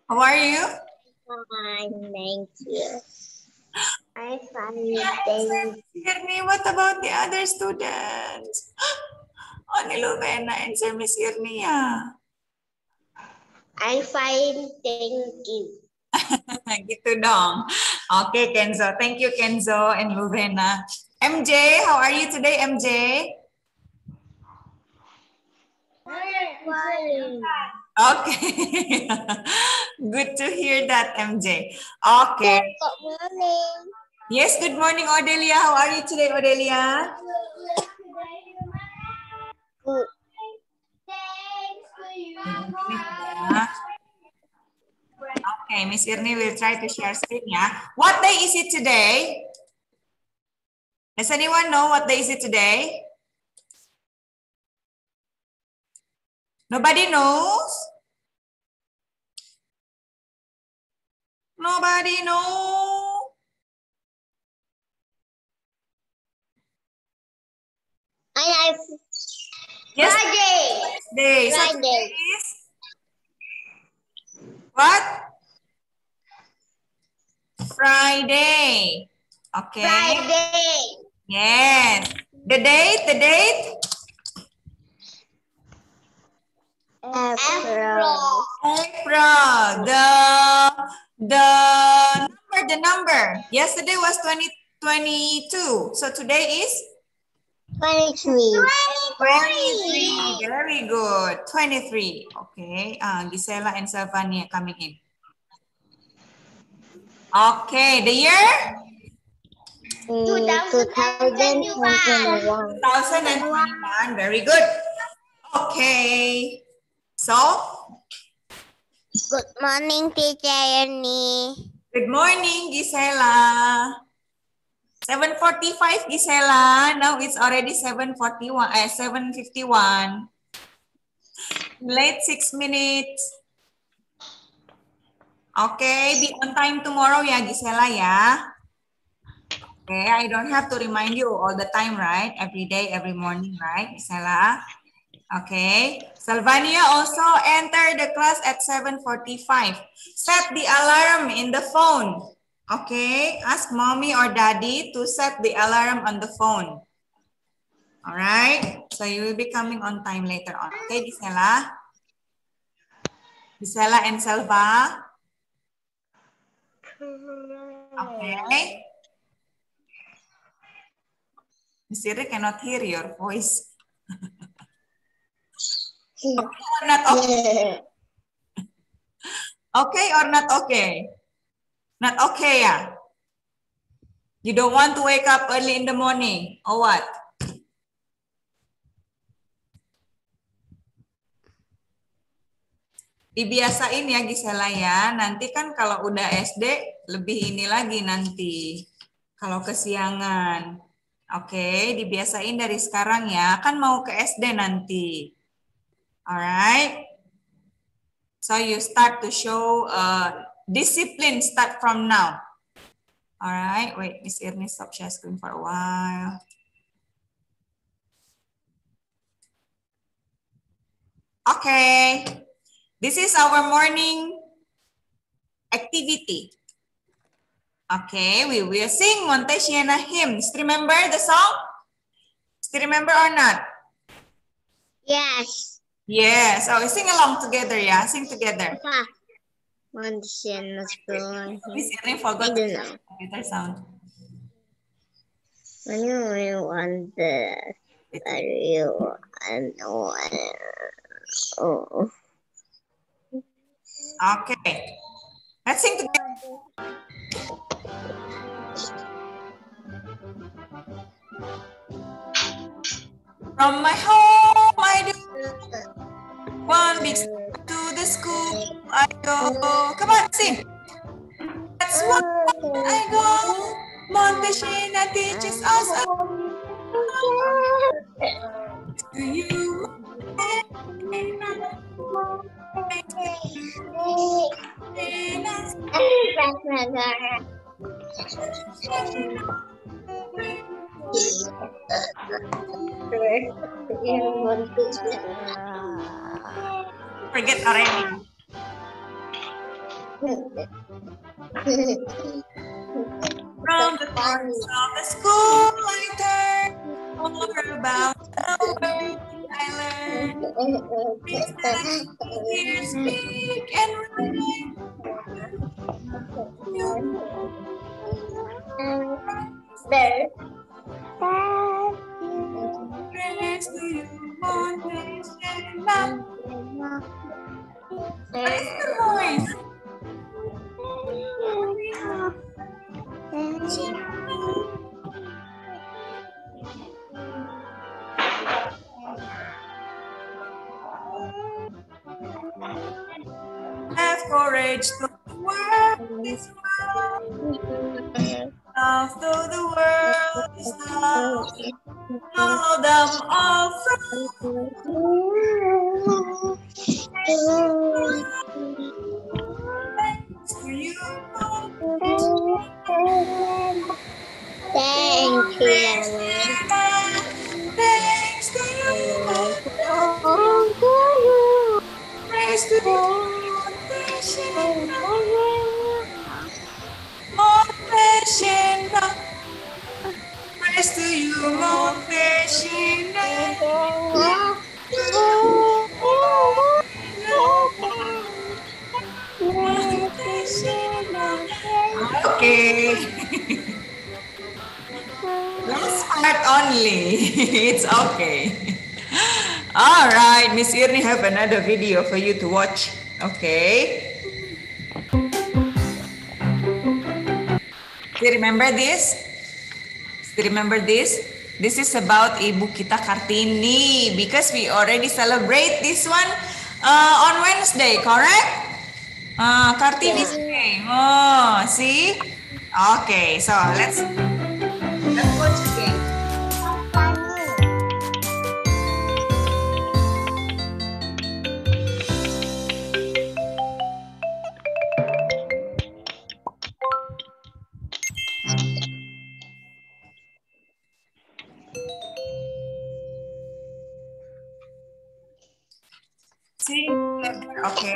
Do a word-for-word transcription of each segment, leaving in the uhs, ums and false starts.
How are you? Fine, thank you. I'm fine, Yeah, thank Irni, what about the other students? Only Luvena and Sir Miss Irnia. I'm fine, thank you. Gitu dong. Oke, Kenzo. Thank you, Kenzo and Luvena. M J, how are you today, M J? Fine. Okay. Good to hear that, M J. Okay. Good morning. Yes, good morning, Odelia. How are you today, Odelia? Good. Okay, Miss Irni will try to share screen, yeah. What day is it today? Does anyone know what day is it today? Nobody knows? Nobody knows? I have Yes, Friday. day. So Friday. today is what? Friday. Okay. Friday. Yes. The date, the date? April. April. The the number, the number. Yesterday was twenty twenty-two. So today is Twenty-three. twenty-three. Very good. twenty-three. Okay. Uh, Gisela and Sylvania coming in. Okay. The year? two thousand twenty-one. two thousand twenty-one. Very good. Okay. So, Good morning, Teacher Ernie. good morning, Gisela. seven forty-five, Gisela. Now it's already seven forty-one, eh, seven fifty-one. Late six minutes. Okay, be on time tomorrow ya, Gisela ya. Okay, I don't have to remind you all the time, right? Every day, every morning, right, Gisela? Okay. Sylvania also enter the class at seven forty-five. Set the alarm in the phone. Okay, ask mommy or daddy to set the alarm on the phone. All right, so you will be coming on time later on. Okay, Gisela? Gisela and Selva? Okay. Miss Iri cannot hear your voice. Okay or not okay? Okay or not okay? Not okay, yeah? You don't want to wake up early in the morning, or what? Dibiasain ya Gisela ya, nanti kan kalau udah S D lebih ini lagi nanti. Kalau kesiangan. Oke, dibiasain dari sekarang ya, kan mau ke S D nanti. Alright. So you start to show uh, discipline start from now. Alright, wait, Miss Irni stop share screen for a while. Okay. This is our morning activity. Okay, we will sing Montesiana hymns. Remember the song? Still remember or not? Yes. Yes. So we sing along together, yeah? Sing together. Montesiana's born. Miss Irene forgot I don't know. computer sound. When you want the are you and oh. Okay. Let's sing together. From my home, I do one big step to the school I go. Come on, sing. That's why I go. Montesiana teaches us a to you. Forget already. From the corners of the school I turn over about the words I learned. Things that I hear speak and write. There. Praise to you, mountain up. Raise your voice. Have courage to the world is well. Love though the world is love. Follow them all from thanks to you. Thank you. Thanks to you. Praise to you. Monteshina. Praise to you, Monteshina. Okay. Last part only. It's okay. All right, Miss Irni have another video for you to watch. Okay. Do you remember this? Do you remember this? This is about Ibu kita Kartini because we already celebrate this one uh, on Wednesday, correct? Uh, Kartini's Day. Oh, see? Okay, so let's let's watch again. See? Okay.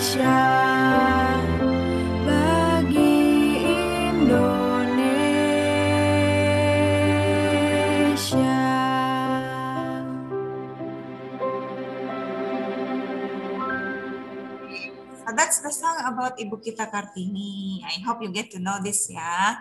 bagi Indonesia. So that's the song about Ibu kita Kartini. I hope you get to know this ya.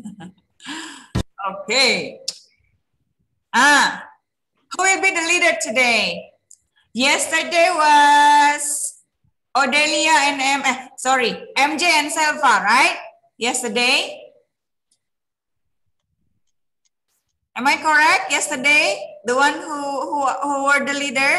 Okay. Ah, who will be the leader today? Yesterday was Odelia and M. Eh, sorry, M J and Selva, right? Yesterday. Am I correct? Yesterday, the one who who who were the leader.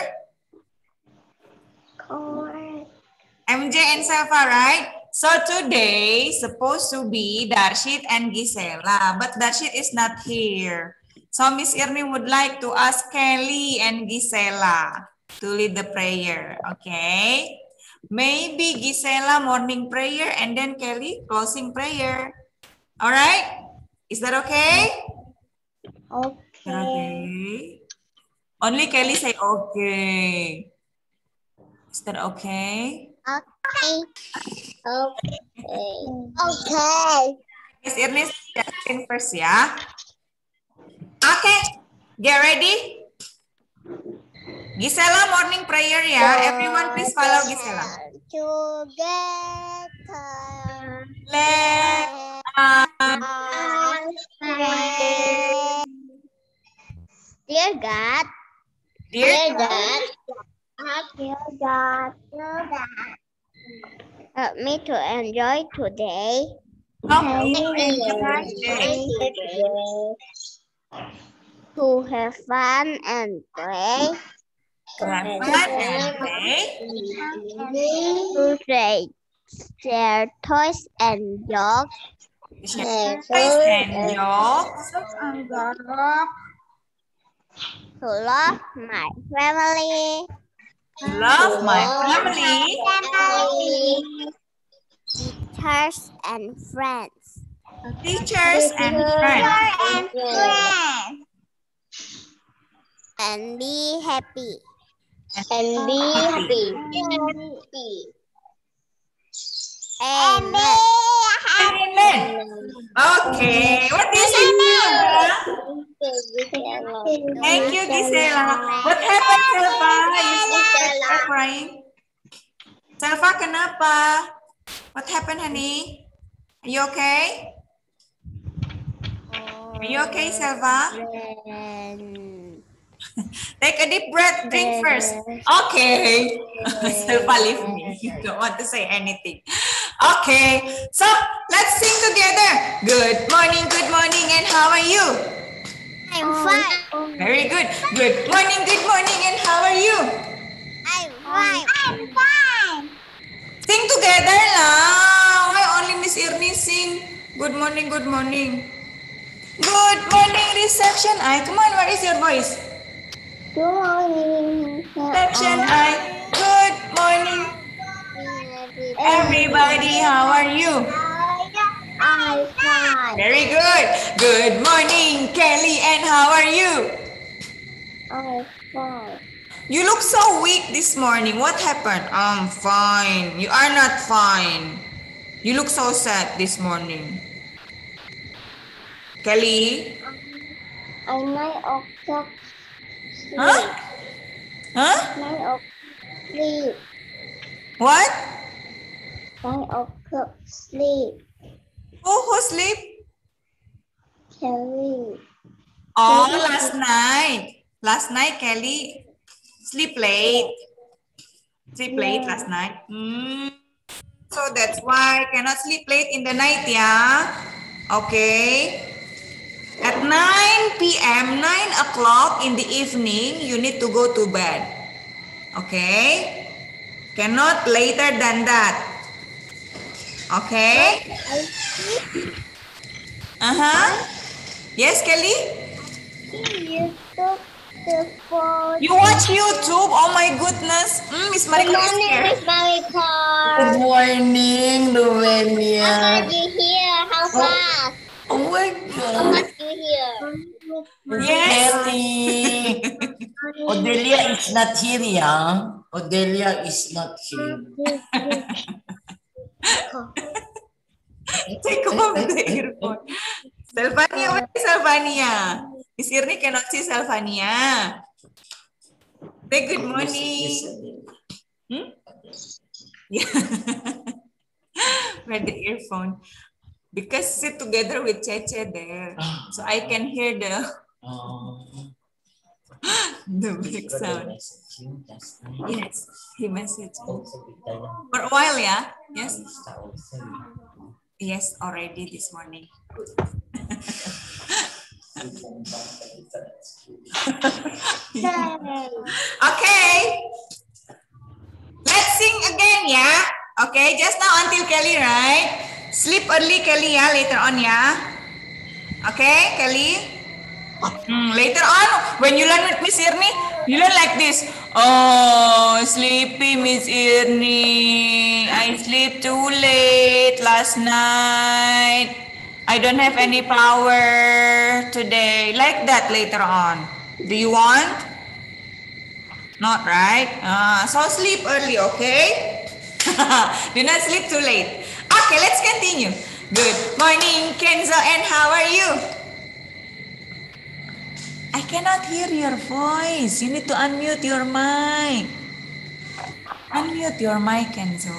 Correct. M J and Selva, right? So today supposed to be Darshit and Gisela, but Darshit is not here. So Miss Irni would like to ask Kelly and Gisela to lead the prayer, okay? Maybe Gisela morning prayer and then Kelly closing prayer. All right? Is that okay? Okay. Okay. Only Kelly say okay. Is that okay? Okay. Okay. Okay. Miss Irni in first ya. Okay. Get ready. Gisela morning prayer ya. Everyone please follow Gisela. Together. Let us pray. Dear God. Dear Dear God. Dear God. Dear God. Help me to enjoy today. help me to enjoy today. To have fun and play. To have fun and play. To share, share toys and jokes. Share toys and jokes. To love my family. Love my family. Teachers and friends. Teachers and friends. And friends. And be happy. And be happy. Amen. Amen. Okay. What is it? Thank you, Gisela. What happened, Selva? You start crying. Selva, kenapa? What happened, honey? Are you okay? Are you okay, Selva? Take a deep breath. Drink first. Okay. Selva, leave me. You don't want to say anything. Okay. So, let's sing together. Good morning, good morning, and how are you? I'm fine. Very good. Good morning, good morning, and how are you? I'm fine. I'm fine. Sing together lah. Why only Miss Irni sing? Good morning, good morning. Good morning, reception. I come on, what is your voice? Good morning. Reception I. Good morning. Everybody, how are you? I'm fine. Very good. Good morning, Kelly, and how are you? I'm fine. You look so weak this morning. What happened? I'm fine. You are not fine. You look so sad this morning. Kelly? I nine o'clock sleep. Huh? Huh? Nine o'clock sleep. What? Nine o'clock sleep. Who, who sleep? Kelly. Oh, last night. Last night, Kelly sleep late. Sleep late last night. Hmm. So that's why cannot sleep late in the night, yeah? Okay. At nine p m, nine o'clock in the evening, you need to go to bed. Okay? Cannot later than that. Okay? Uh-huh. Yes, Kelly? You took the phone. You watch YouTube? Oh my goodness. Mm, Miss Mariko is here. Miss Mariko. Good morning, Noelia. How are you here? How fast? Oh my How God. fast you here? Yes. Kelly. Odelia is not here, yeah? Odelia is not here. Take off the earphone. Selvania, where is Selvania? Miss Irni cannot see Selvania. Say good morning. Hmm? Yeah. Where the earphone? Because sit together with Cece there, so I can hear the the big sound. Yes, he messaged for a while, yeah. Yes. Yes, already this morning. Okay. Let's sing again, yeah. Okay, just now until Kelly, right? Sleep early, Kelly, ya, later on, ya. Okay, Kelly? Hmm, later on, when you learn with Miss Irni, you learn like this. Oh, sleepy Miss Irni. I sleep too late last night. I don't have any power today. Like that later on. Do you want? Not, right? Uh, so sleep early, okay? Do not sleep too late. Okay, let's continue. Good morning, Kenzo, and how are you? I cannot hear your voice. You need to unmute your mic. Unmute your mic, Kenzo.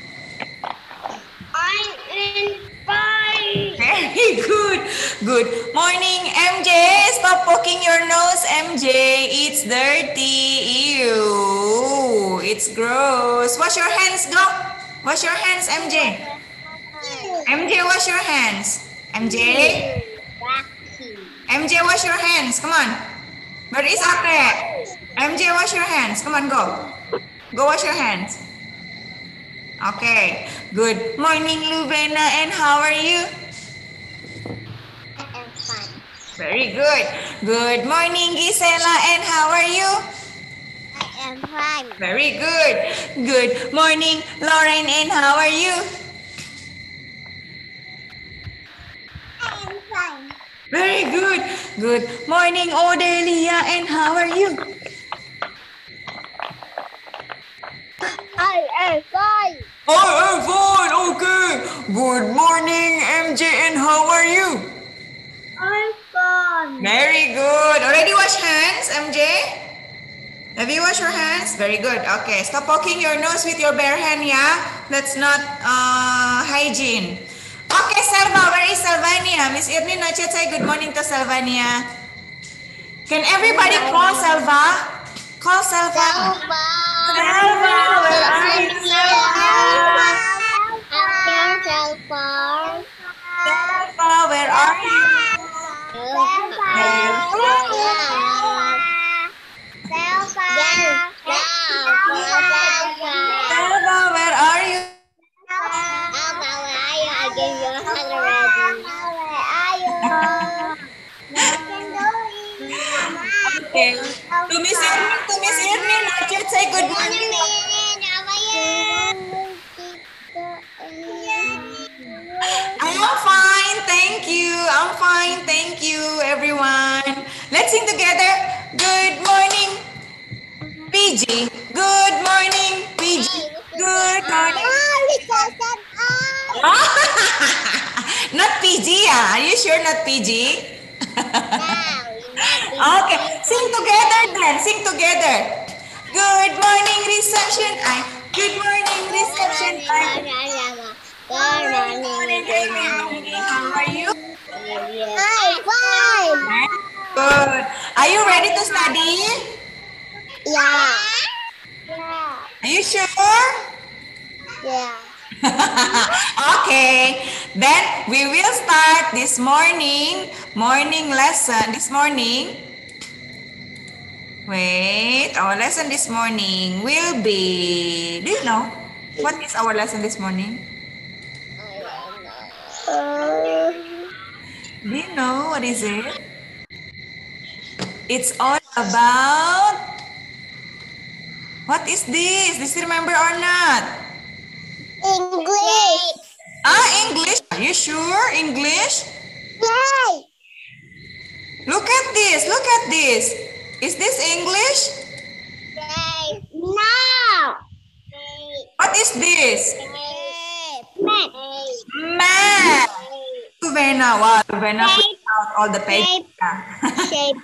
I'm in fine. Very good. Good morning, M J. Stop poking your nose, M J. It's dirty. Ew. It's gross. Wash your hands, go. Wash your hands, M J. M J, wash your hands. M J. M J, wash your hands. Come on. Where is Ake? M J, wash your hands. Come on, go. Go wash your hands. Okay. Good morning, Lubena, and how are you? I'm fine. Very good. Good morning, Gisela, and how are you? I am fine. Very good. Good morning, Lauren, and how are you? I am fine. Very good. Good morning, Odelia, and how are you? I am fine. I am fine. Okay. Good morning, M J, and how are you? I'm fine. Very good. Already wash hands, M J? Have you washed your hands? Very good. Okay. Stop poking your nose with your bare hand, yeah? That's not uh, hygiene. Okay, Selva. Where is Selvania? Miss Irni Nochet say good morning to Selvania. Can everybody call Selva? Call Selva. Selva, where are you, Selva? Selva, where are you? Selva, where are you? Okay. To Miss Irni, to Miss Irni, Nochet say good morning. I'm fine, thank you. I'm fine, thank you, everyone. Let's sing together. Good morning, P G. Good morning, P G. Good morning. Not P G, ah? Are you sure not P G? Okay, sing together then. Sing together. Good morning, reception. I. Good morning, reception. I. Good morning, everybody. How are you? I'm fine. Good. Are you ready to study? Yeah. Yeah. Are you sure? Yeah. Okay, then we will start this morning morning lesson this morning. Wait, our lesson this morning will be, do you know what is our lesson this morning? Uh, Do you know what is it? It's all about, what is this? Do you remember or not? English. Ah, English. Are you sure? English? Yay. Look at this. Look at this. Is this English? Yay. No. What is this? Mat. Mat. Luvena. Wow, Luvena put out all the pages. Shape.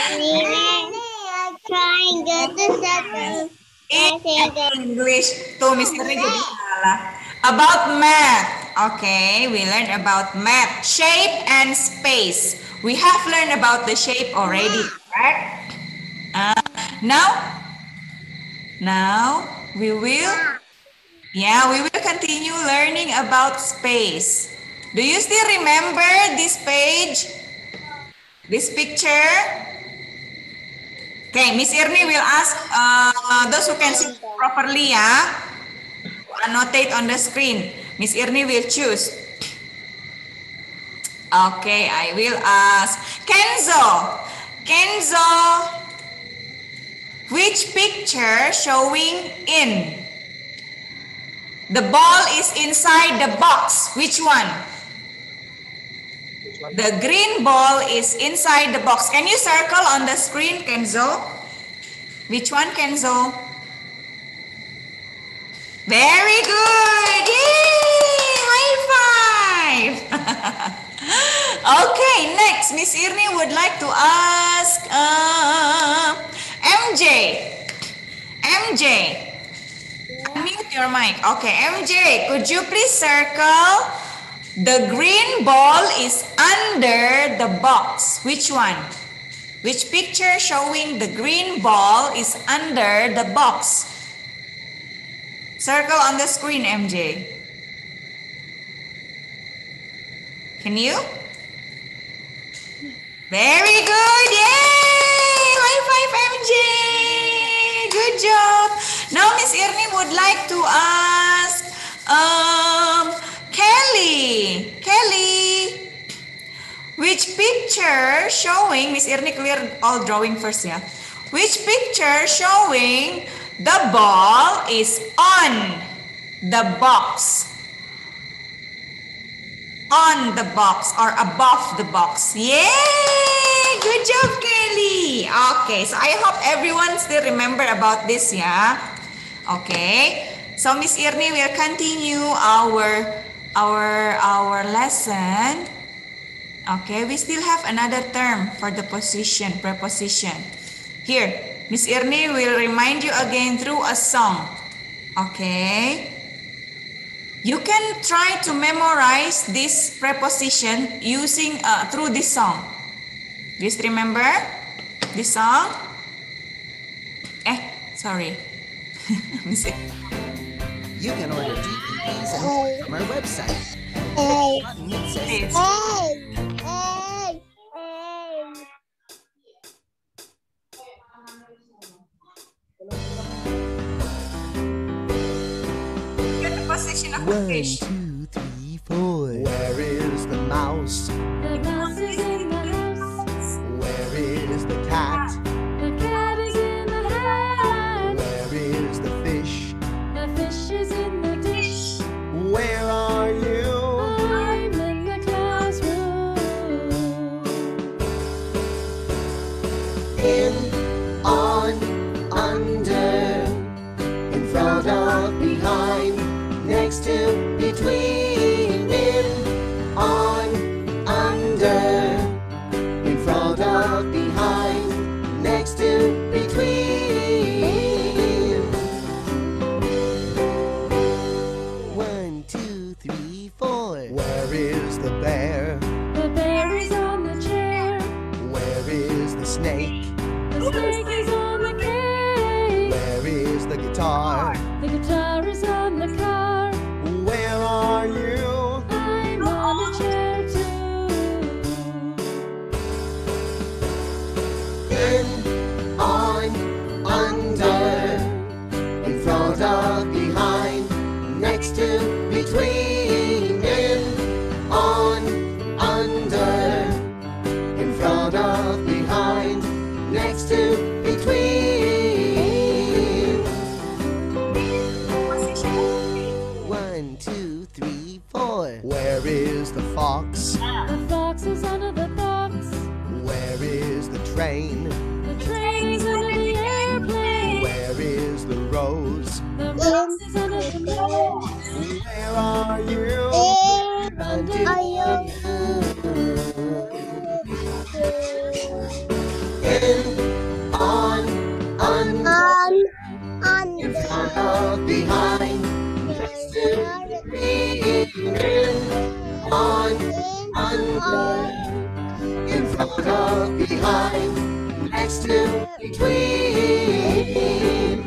Triangle to circle. English. Tuh, Miss Irni jadi salah. About math. Okay, we learned about math. Shape and space. We have learned about the shape already, right? Uh, now, now we will, yeah, we will continue learning about space. Do you still remember this page? This picture? Okay, Miss Irni will ask uh, those who can see properly, ya. Annotate on the screen. Miss Irni will choose. Okay, I will ask Kenzo. Kenzo, which picture showing in? The ball is inside the box. Which one? The green ball is inside the box. Can you circle on the screen, Kenzo? Which one, Kenzo? Very good. Yay! High five. Okay, next, Miss Irni would like to ask uh, M J. M J, unmute your mic. Okay, M J, could you please circle? The green ball is under the box. Which one? Which picture showing the green ball is under the box? Circle on the screen, M J. Can you? Very good. Yay! High five, M J. Good job. Now Miss Irni would like to ask um, Kelly. Kelly, which picture showing, Miss Irni clear all drawing first, yeah. Which picture showing the ball is on the box? On the box or above the box. Yay! Good job, Kelly. Okay, so I hope everyone still remember about this, yeah. Okay, so Miss Irni will continue our our our lesson. Okay, we still have another term for the position, preposition. Here, Miss Irni will remind you again through a song. Okay. You can try to memorize this preposition using uh, through this song. Just remember this song. Eh, sorry. You can order D V Ds and more from our website. Hey. Button that says Hey. Hey. Position of the one, fish. two, three, four. Where is the mouse? The mouse is in the house. Where is the cat? The cat is in the hat. Where is the fish? The fish is in the dish. Where are you? I'm in the classroom. In, on, under, in front of, behind, next to, between, in, on, under, in front of, behind, next to, between. One, two, three, four. Where is the bear? The bear is on the chair. Where is the snake? The snake is on the cake. Where is the guitar? The guitar is on the car. Where are you? I'm on a chair too. In, on, under, in front of, behind, next to, between, in, on, under, in front of, behind, next to, between. One, two, three, four. Where is the fox? The fox is under the box. Where is the train? The train is under the airplane. Where is the is under the moon. Where are you? Under Are you In, on, under, on on in the front of, behind, next to, between, in, on, under, in front of, behind, next to, between.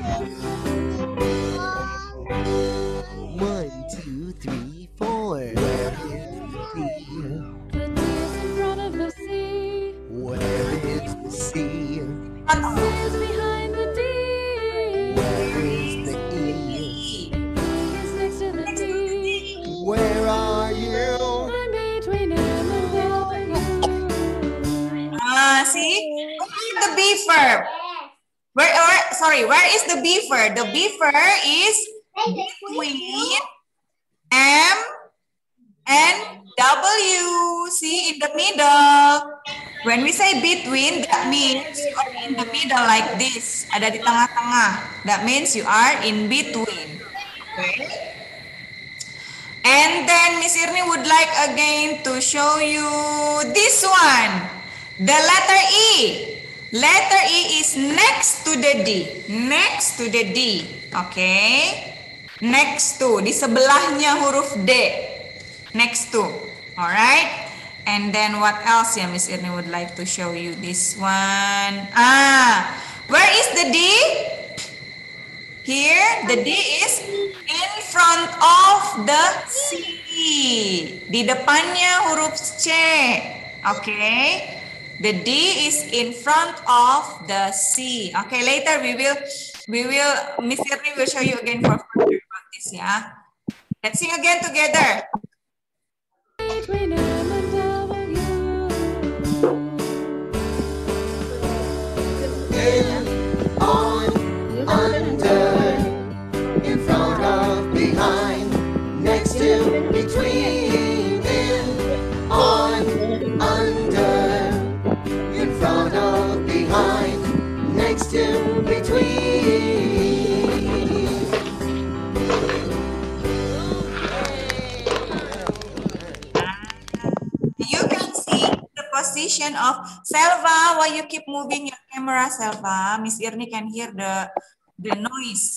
One, two, three, four. Where is the sea? The D is in front of the sea. Where is the sea? The C is behind the D. Where is the E? The E is next to the D. Where are you? I'm between M and W. Ah, see? Look at the B verb. Where, where, sorry, where is the B verb? The B verb is between M and W. See, in the middle. When we say between, that means you are in the middle like this. Ada di tengah-tengah. That means you are in between. Okay. And then Miss Irni would like again to show you this one. The letter E. Letter E is next to the D. Next to the D. Okay. Next to. Di sebelahnya huruf D. Next to. Alright. And then what else ya Miss Irni would like to show you this one. Ah. Where is the D? Here. The D is in front of the C. Di depannya huruf C. Okay. The D is in front of the C. Okay, later we will, we will, Miss Irni will show you again for further about this, yeah. Let's sing again together. Between M and W. In, on, under, in front of, behind, next to, between, in, on, under, in front of, behind, next to, between. You can see the position of Selva. Why you keep moving your camera, Selva? Miss Irni can hear the the noise.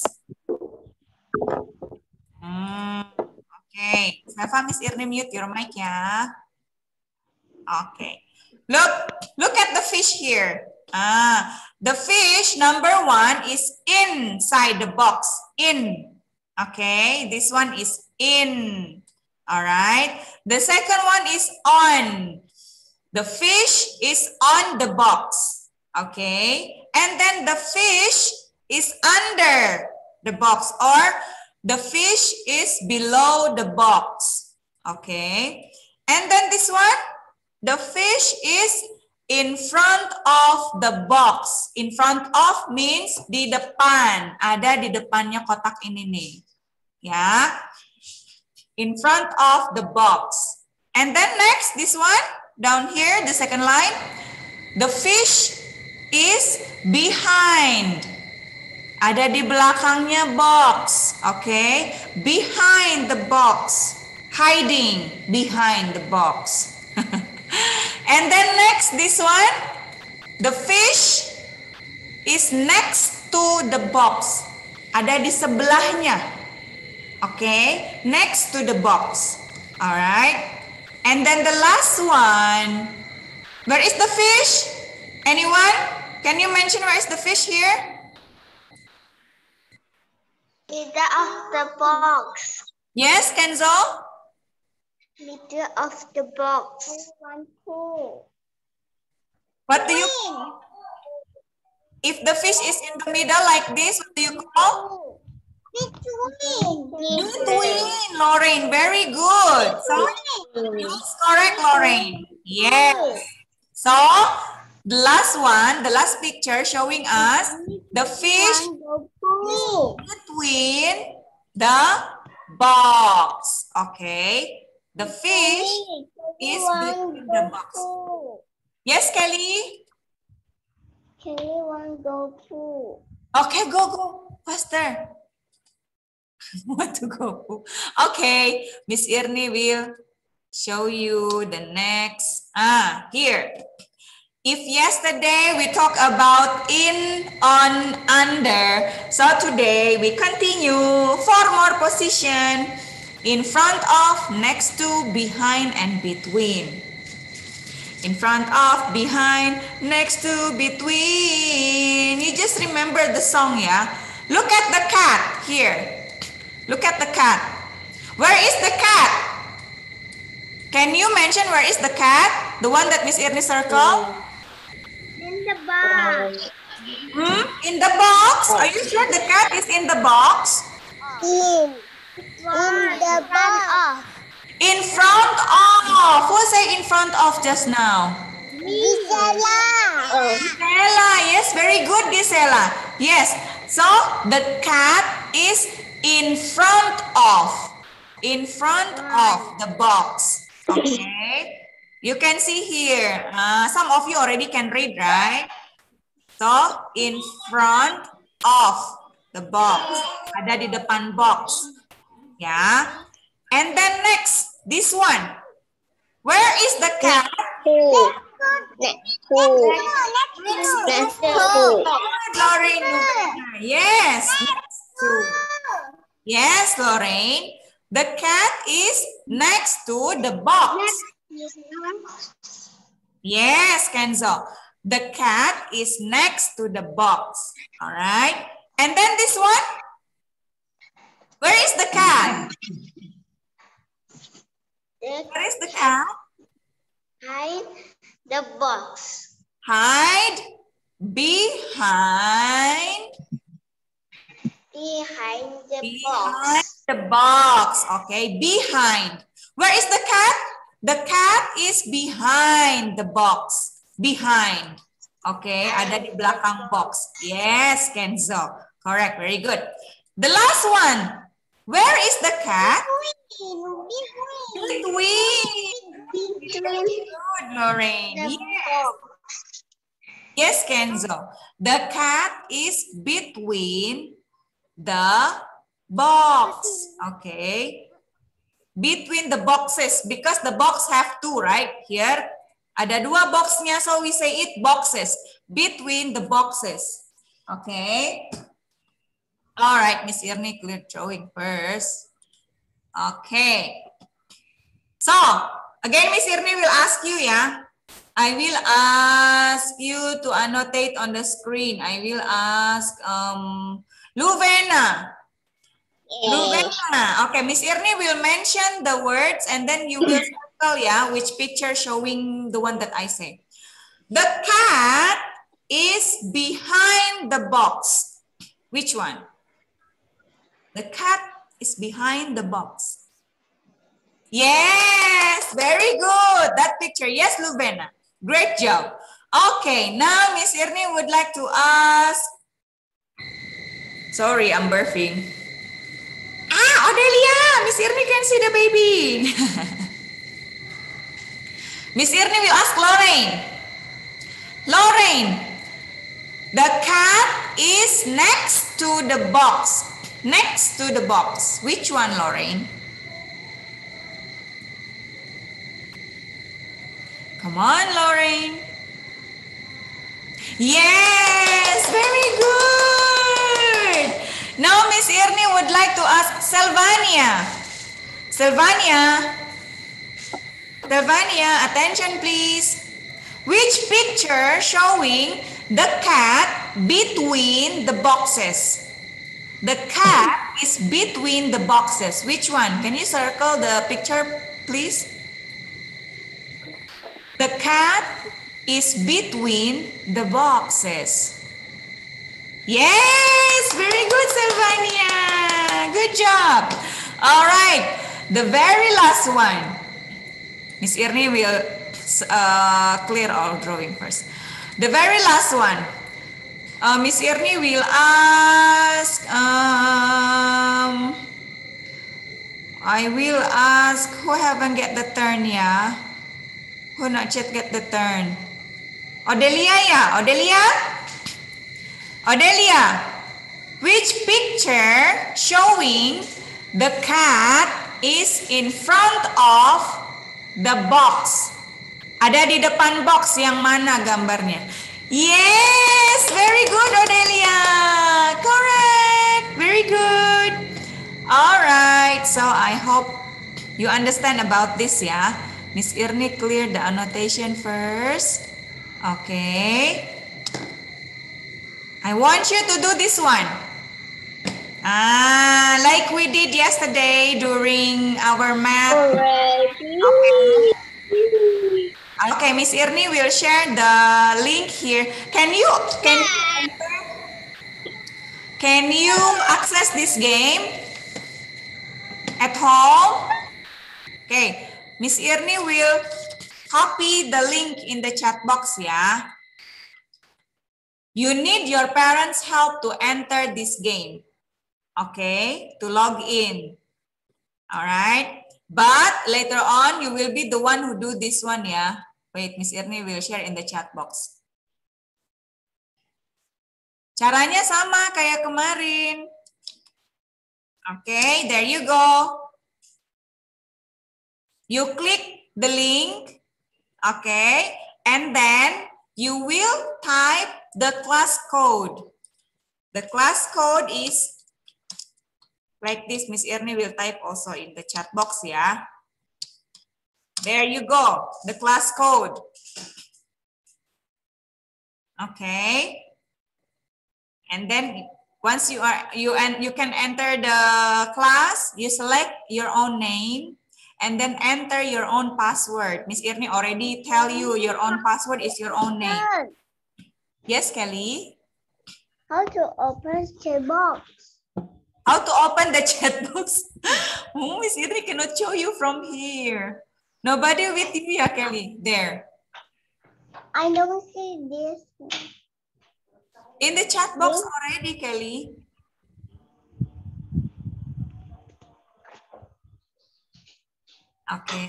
Hmm, okay, Selva, Miss Irni mute your mic ya. Okay, look, look at the fish here. Ah, the fish number one is inside the box. In. Okay, this one is in. All right. The second one is on. The fish is on the box. Okay. And then the fish is under the box, or the fish is below the box. Okay. And then this one, the fish is in front of the box. In front of means di depan. Ada di depannya kotak ini nih. Ya. In front of the box. And then next, this one, down here, the second line, the fish is behind. Ada di belakangnya box, okay? Behind the box, hiding behind the box. And then next, this one, the fish is next to the box. Ada di sebelahnya. Okay, next to the box. All right. And then the last one. Where is the fish? Anyone? Can you mention where is the fish here? middle of the box. Yes, Kenzo? Middle of the box. One, two. What do you call? If the fish is in the middle like this, what do you call? Between. Between, Lorraine. Very good. So, it's correct, Lorraine. Yes. So, the last one, the last picture showing us the fish between the box. Okay. The fish is between the box. Yes, Kelly? Kelly want go too. Okay, go, go. Faster. Want to go poo. Okay, Miss Irni will show you the next. Ah, here. If yesterday we talk about in, on, under, so today we continue four more position. In front of, next to, behind, and between. In front of, behind, next to, between. You just remember the song, yeah? Look at the cat here. Look at the cat. Where is the cat? Can you mention where is the cat? The one that Miss Irni circled? In the box. Hmm? In the box? Are you sure the cat is in the box? In. In the box. In front of. Who say in front of just now? Gisela. Gisela. Yes, very good, Gisela. Yes. So the cat is in front of. In front of the box. Okay. You can see here. Uh, some of you already can read, right? So in front of the box. Ada di depan box. Yeah. And then next, this one. Where is the cat? Who? Next to. Next to. Lorraine. Yes. Next to. Yes, Lorraine. The cat is next to the box. Yes, Kenzo. The cat is next to the box. All right. And then this one. Where is the cat? Where is the cat? Hide the box. Hide behind. Behind the Behind box. the box. Okay, behind. Where is the cat? The cat is behind the box. Behind. Okay, ada di belakang box. Yes, Kenzo. Correct, very good. The last one. Where is the cat? Between. Good, Lorraine. Yes. Yes, Kenzo. The cat is between the box. Okay. Between the boxes. Because the box have two, right? Here. Ada dua boxnya, so we say it boxes. Between the boxes. Okay. All right, Miss Irni, clear drawing first. Okay. So, again, Miss Irni will ask you, yeah. I will ask you to annotate on the screen. I will ask um, Luvena. Luvena. Okay, Miss Irni will mention the words and then you will circle, yeah, which picture showing the one that I say. The cat is behind the box. Which one? The cat is behind the box. Yes, very good. That picture. Yes, Luvena. Great job. Okay, now Miss Irni would like to ask. Sorry, I'm birthing. Ah, Odelia. Miss Irni can see the baby. Miss Irni will ask Lorraine. Lorraine, the cat is next to the box. Next to the box. Which one, Lorraine? Come on, Lorraine. Yes, very good. Now, Miss Irni would like to ask Sylvania. Sylvania. Sylvania, attention please. Which picture showing the cat between the boxes? The cat is between the boxes. Which one? Can you circle the picture, please? The cat is between the boxes. Yes, very good, Sylvania. Good job. All right, the very last one. Miss Irni will uh, clear all drawing first. The very last one. Uh, Miss Irni will ask, um, I will ask who haven't get the turn, yeah? Who not yet get the turn? Odelia, yeah? Odelia? Odelia, which picture showing The cat is in front of the box. Ada di depan box, yang mana gambarnya? Yes, very good Odelia. Correct, very good. Alright, so I hope you understand about this ya. Miss Irni clear the annotation first. Okay. I want you to do this one. Ah, like we did yesterday during our math. Already. Okay. Okay, Miss Irni will share the link here. Can you can you, can you access this game at home? Okay, Miss Irni will copy the link in the chat box ya. You need your parents' help to enter this game. Okay, to log in. All right. But later on, you will be the one who do this one ya. Wait, Miss Irni will share in the chat box. Caranya sama kayak kemarin. Okay, there you go. You click the link. Okay, and then you will type the class code. The class code is like this. Miss Irni will type also in the chat box ya. There you go, the class code. Okay. And then once you are you and you can enter the class, you select your own name and then enter your own password. Miss Irni already tell you your own password is your own name. Yes, Kelly. How to open the box? How to open the chat box? Oh, Miss Irni cannot show you from here. Nobody with you, ya, Kelly. There. I don't see this. In the chat box already, Kelly. Okay.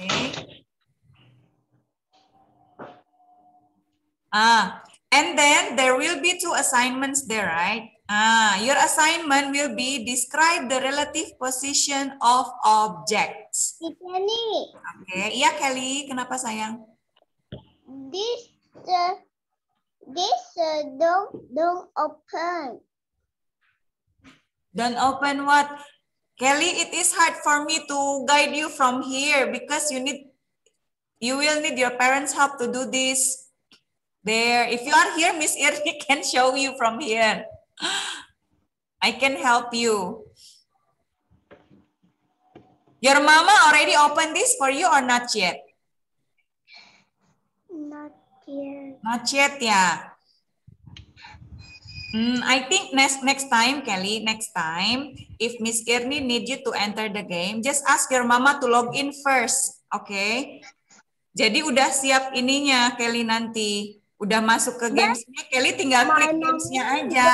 Ah, and then there will be two assignments there, right? Ah, your assignment will be describe the relative position of objects. Kelly, Oke, iya Kelly, kenapa sayang? this uh, this uh, don't don't open. Don't open what? Kelly, it is hard for me to guide you from here because you need, you will need your parents' help to do this. There, if you are here, Miss Irni can show you from here. I can help you. Your mama already opened this for you or not yet? Not yet. Not yet, yeah. Hmm, I think next next time, Kelly, next time, if Miss Irni need you to enter the game, just ask your mama to log in first, oke? Okay? Jadi udah siap ininya, Kelly nanti. Udah masuk ke gamesnya, Kelly tinggal klik gamesnya aja.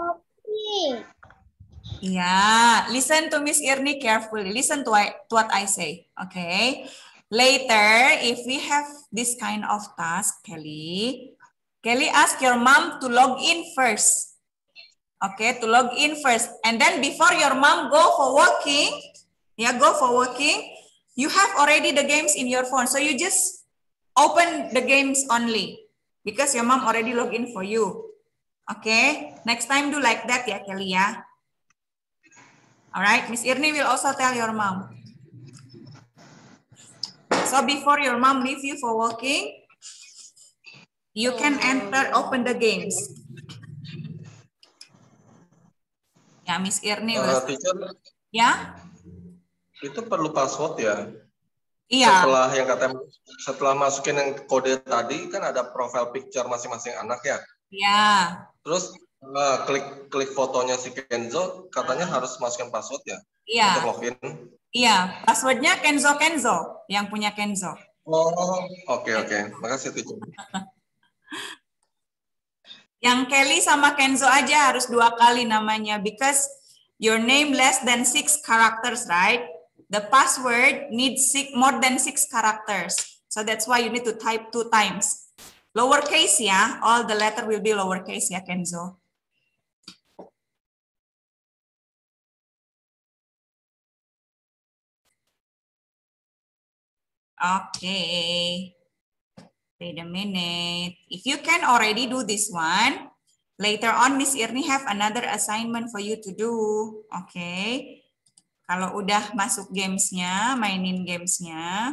Yeah, listen to Miss Irni carefully. Listen to, I, to what I say, okay? Later, if we have this kind of task, Kelly, Kelly ask your mom to log in first. Okay, to log in first. And then before your mom go for working, yeah, go for working, you have already the games in your phone. So you just open the games only because your mom already log in for you. Okay, next time do like that ya, Kelly ya. All right, Miss Irni will also tell your mom. So before your mom leave you for working, you can enter, open the games. Ya, Miss Irni. Uh, teacher, ya? Itu perlu password ya? Iya. Setelah yang katanya, setelah masukin yang kode tadi, kan ada profile picture masing-masing anak ya? Iya. Terus uh, klik klik fotonya si Kenzo, katanya harus masukin password ya? Iya. Untuk login? Iya, passwordnya Kenzo Kenzo, yang punya Kenzo. Oh, oke okay, oke. Okay. Makasih, teacher. Yang Kelly sama Kenzo aja harus dua kali namanya because your name less than six characters, right? The password needs six, more than six characters. So that's why you need to type two times. Lowercase ya, all the letter will be lowercase ya, Kenzo. Okay. Wait a minute. If you can already do this one, later on Miss Irni have another assignment for you to do. Okay. Kalau udah masuk gamesnya, mainin gamesnya,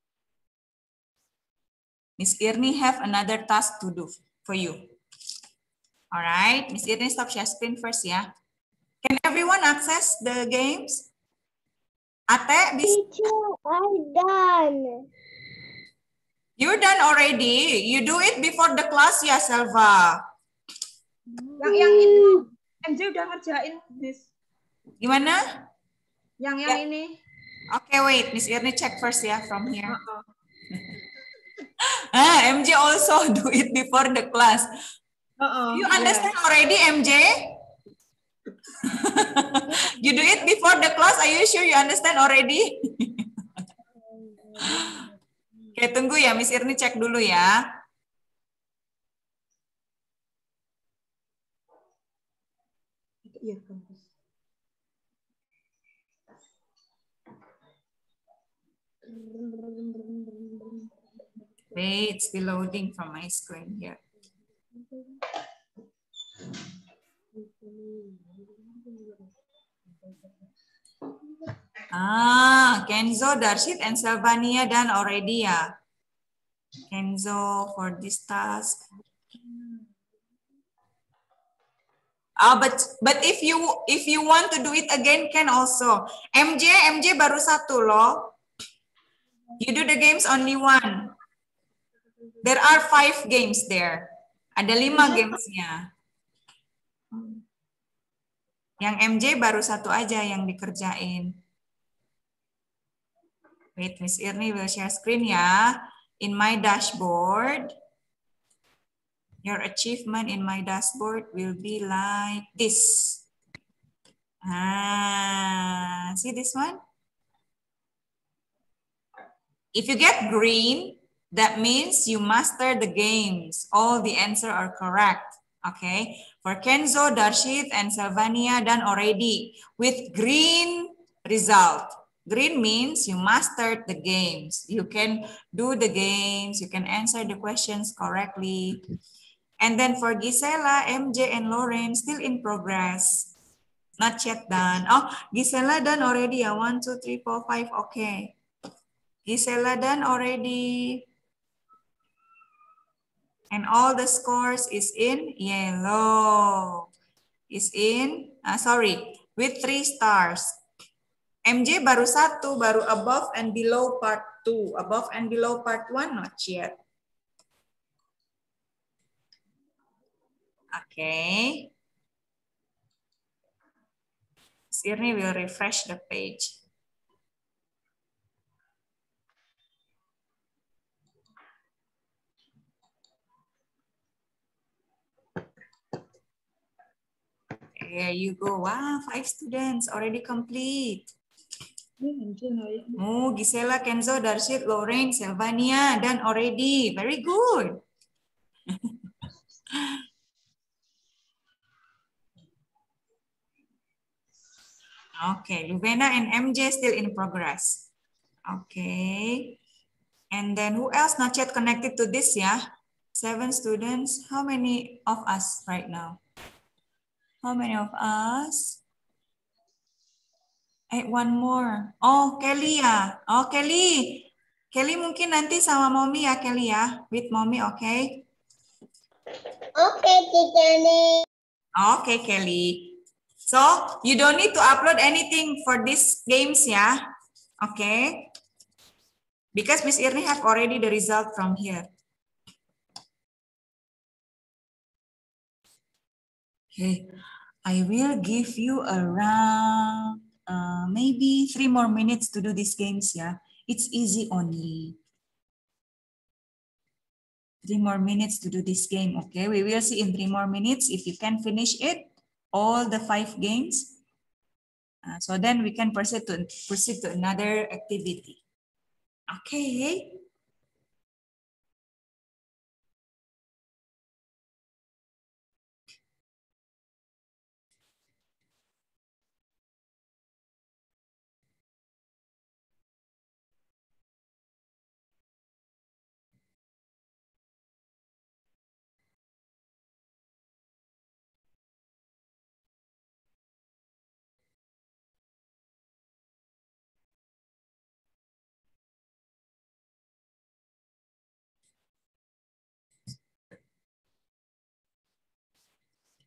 Miss Irni have another task to do for you. Alright, Miss Irni stop share screen first ya. Can everyone access the games? Ate, bisa? Teacher, I'm done. You're done already. You do it before the class ya, Selva. Yang yang itu M J udah ngerjain, Miss. Gimana? Yang yang Ya. ini. Okay, wait. Miss Irni check first ya from here. Uh-uh. Ah, M J also do it before the class. Uh-uh, You yeah. understand already, M J? You do it before the class. Are you sure you understand already? Oke, tunggu ya. Miss Irni cek dulu ya. Iya, kampus. Wait, still loading from my screen here. Ah, Kenzo, Darshit, and Selvania done already ya. Kenzo for this task. Ah, but but if you if you want to do it again, can also. M J, M J baru satu loh. You do the games only one. There are five games there. Ada lima gamesnya. Yang M J baru satu aja yang dikerjain. Wait, Miss Irni will share screen ya. In my dashboard, your achievement in my dashboard will be like this. Ah, see this one? If you get green, that means you master the games. All the answers are correct. Okay. For Kenzo, Darshit, and Salvania done already with green result. Green means you mastered the games. You can do the games. You can answer the questions correctly. And then for Gisela, M J, and Lauren, still in progress. Not yet done. Oh, Gisela done already. Yeah. One, two, three, four, five. Okay. Gisela done already. And all the scores is in yellow. Is in, uh, sorry, with three stars. M J baru satu, baru above and below part two. Above and below part one, not yet. Okay. Sirni will refresh the page. There you go. Wow, five students already complete. Oh, Gisela, Kenzo, Darshit, Lorraine, Selvania, done already. Very good. Okay, Luvena and M J still in progress. Okay. And then who else not yet connected to this, yeah? Seven students. How many of us right now? How many of us? Eh, one more. Oh, Kelly ya. Oh, Kelly. Kelly mungkin nanti sama Mommy ya, Kelly ya. With Mommy, oke? Okay? Oke, Teacher Lee. Okay, Kelly. So, you don't need to upload anything for these games ya. Okay? Because Miss Irni have already the result from here. Okay. I will give you around uh, maybe three more minutes to do these games, yeah. It's easy only. Three more minutes to do this game, okay? We will see in three more minutes if you can finish it, all the five games. Uh, so then we can proceed to, proceed to another activity. Okay.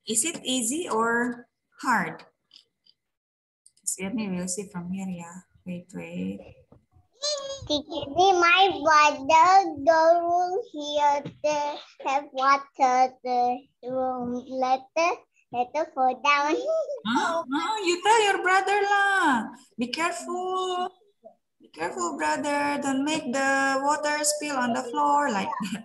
Is it easy or hard? Let me will see from here, yeah. Wait, wait. Teacher, my brother, the room here, the have water, the room, letter, letter fall down. Huh? No, you tell your brother lah. Be careful. Be careful, brother. Don't make the water spill on the floor like that.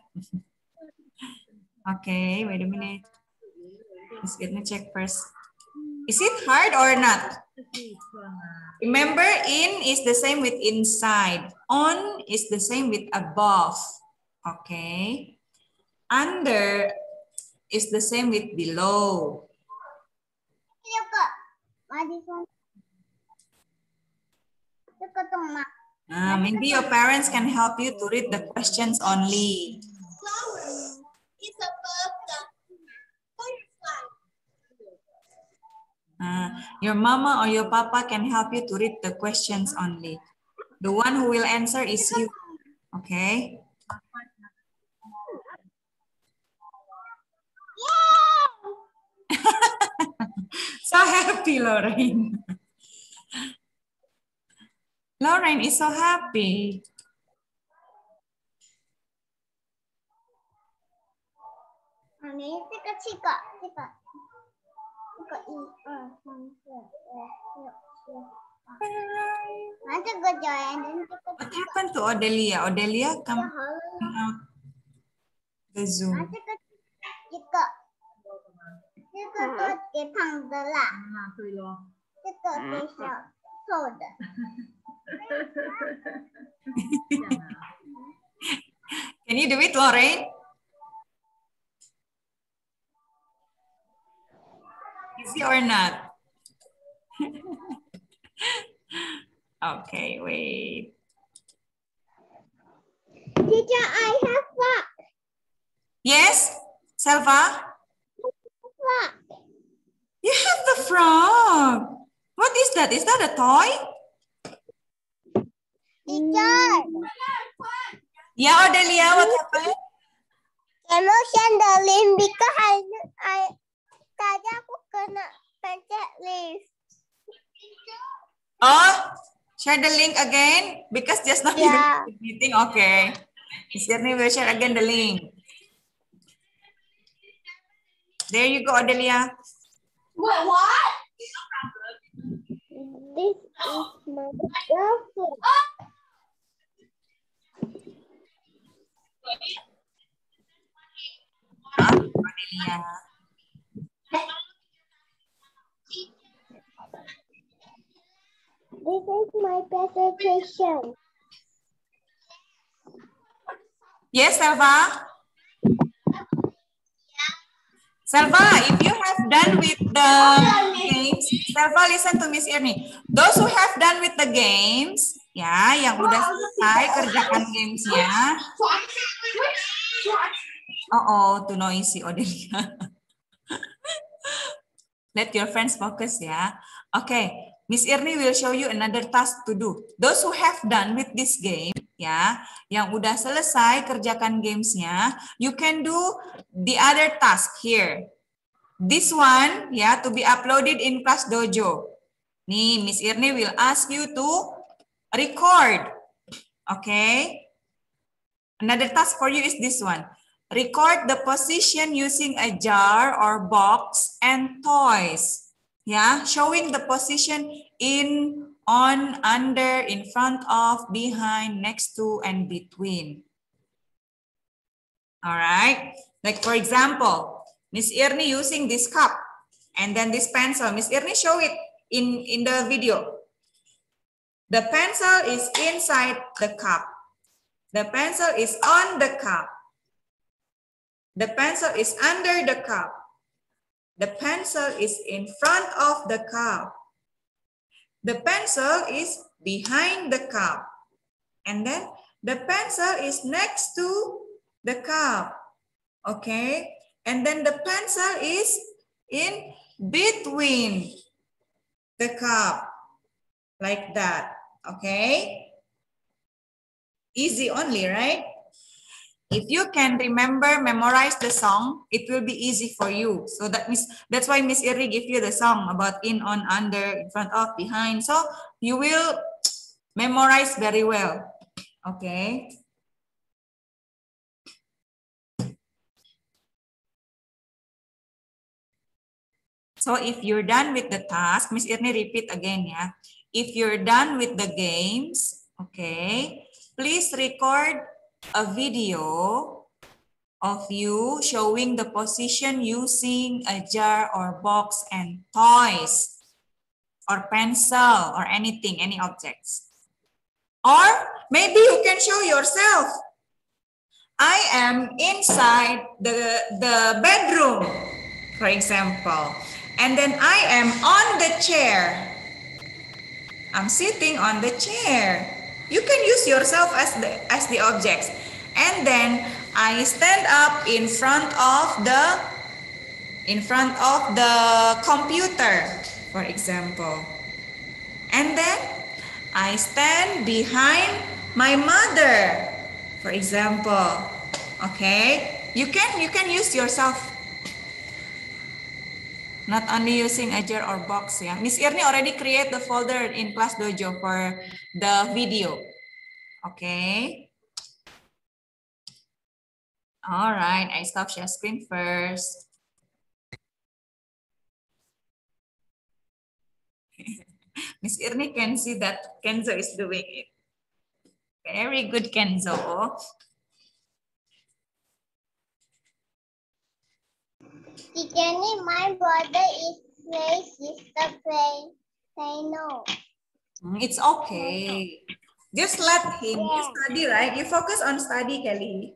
Okay, wait a minute. Let's get me check first. Is it hard or not? Remember, in is the same with inside. On is the same with above. Okay. Under is the same with below. Uh, maybe your parents can help you to read the questions only. Uh, your mama or your papa can help you to read the questions only. The one who will answer is you. Okay? So happy, Lorraine. Lorraine is so happy. What happened to Odelia? Odelia, come out the Zoom. Can you do it, Lorraine? Easy or not? Okay, wait. Teacher, I have frog. Yes, Selva? Frog. You have the frog. What is that? Is that a toy? Teacher. Yeah, Odelia, what happened? Can you send the link because I, I tadi aku kena pencet list. Oh, share the link again because just now Yeah. you meeting. Okay. Miss Irni will share again the link. There you go, Odelia. What? What? This is my girlfriend. Ah, Odelia. This is my presentation. Yes, Selva? Selva, if you have done with the games, Selva, listen to Miss Irni. Those who have done with the games, ya, yang udah selesai kerjakan gamesnya. Oh, oh, too noisy, Odelia. Let your friends focus, ya. Okay, Miss Irni will show you another task to do. Those who have done with this game, ya, yang udah selesai kerjakan gamesnya, you can do the other task here. This one, ya, to be uploaded in Class Dojo. Nih, Miss Irni will ask you to record. Okay. Another task for you is this one. Record the position using a jar or box and toys. Yeah, showing the position in, on, under, in front of, behind, next to, and between. All right. Like for example, Miss Irni using this cup and then this pencil. Miss Irni show it in, in the video. The pencil is inside the cup. The pencil is on the cup. The pencil is under the cup. The pencil is in front of the cup. The pencil is behind the cup. And then the pencil is next to the cup. Okay. And then the pencil is in between the cup. Like that. Okay. Easy only, right? If you can remember, memorize the song, it will be easy for you. So that means that's why Miss Iri give you the song about in, on, under, in front of, behind. So you will memorize very well. Okay. So if you're done with the task, Miss Irni repeat again, yeah. If you're done with the games, okay, please record a video of you showing the position using a jar or box and toys or pencil or anything, any objects. Or maybe you can show yourself. I am inside the, the bedroom, for example. And then I am on the chair. I'm sitting on the chair. You can use yourself as the, as the objects. And then I stand up in front of the in front of the computer, for example. And then I stand behind my mother, for example. Okay? You can you can use yourself. Not only using a jar or box, yeah. Miss Irni already create the folder in Class Dojo for the video. Okay. All right, I stop share screen first. Miss Irni can see that Kenzo is doing it. Very good, Kenzo. Teacher, my brother is play sister play. Say no. It's okay. Just let him Yeah. study, right? You focus on study, Kelly.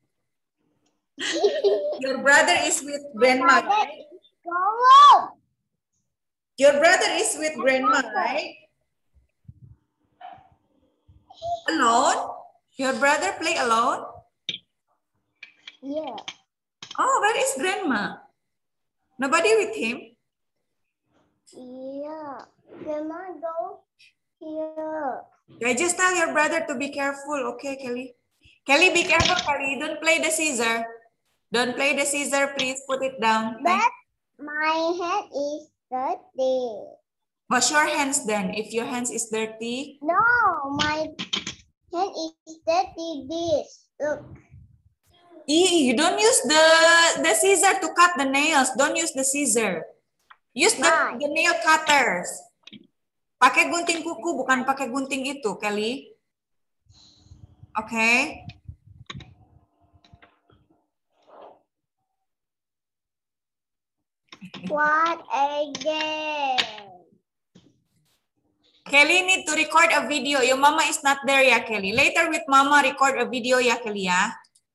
Your brother is with grandma, right? Go. Your brother is with grandma, right? Alone? Your brother play alone? Yeah. Oh, where is grandma? Nobody with him? Yeah. Grandma go here. I just tell your brother to be careful, okay, Kelly? Kelly, be careful, Kelly. Don't play the scissor. Don't play the scissor, please put it down. But my hand is dirty. Wash your hands then. If your hands is dirty. No, my hand is dirty. This. Look. Eee, you don't use the, the scissor to cut the nails. Don't use the scissor. Use the, Why? the nail cutters. Pakai gunting kuku, bukan pakai gunting itu, Kelly. Okay. What again? Kelly need to record a video. Your mama is not there, ya, Kelly. Later with mama, record a video, ya, Kelly, ya.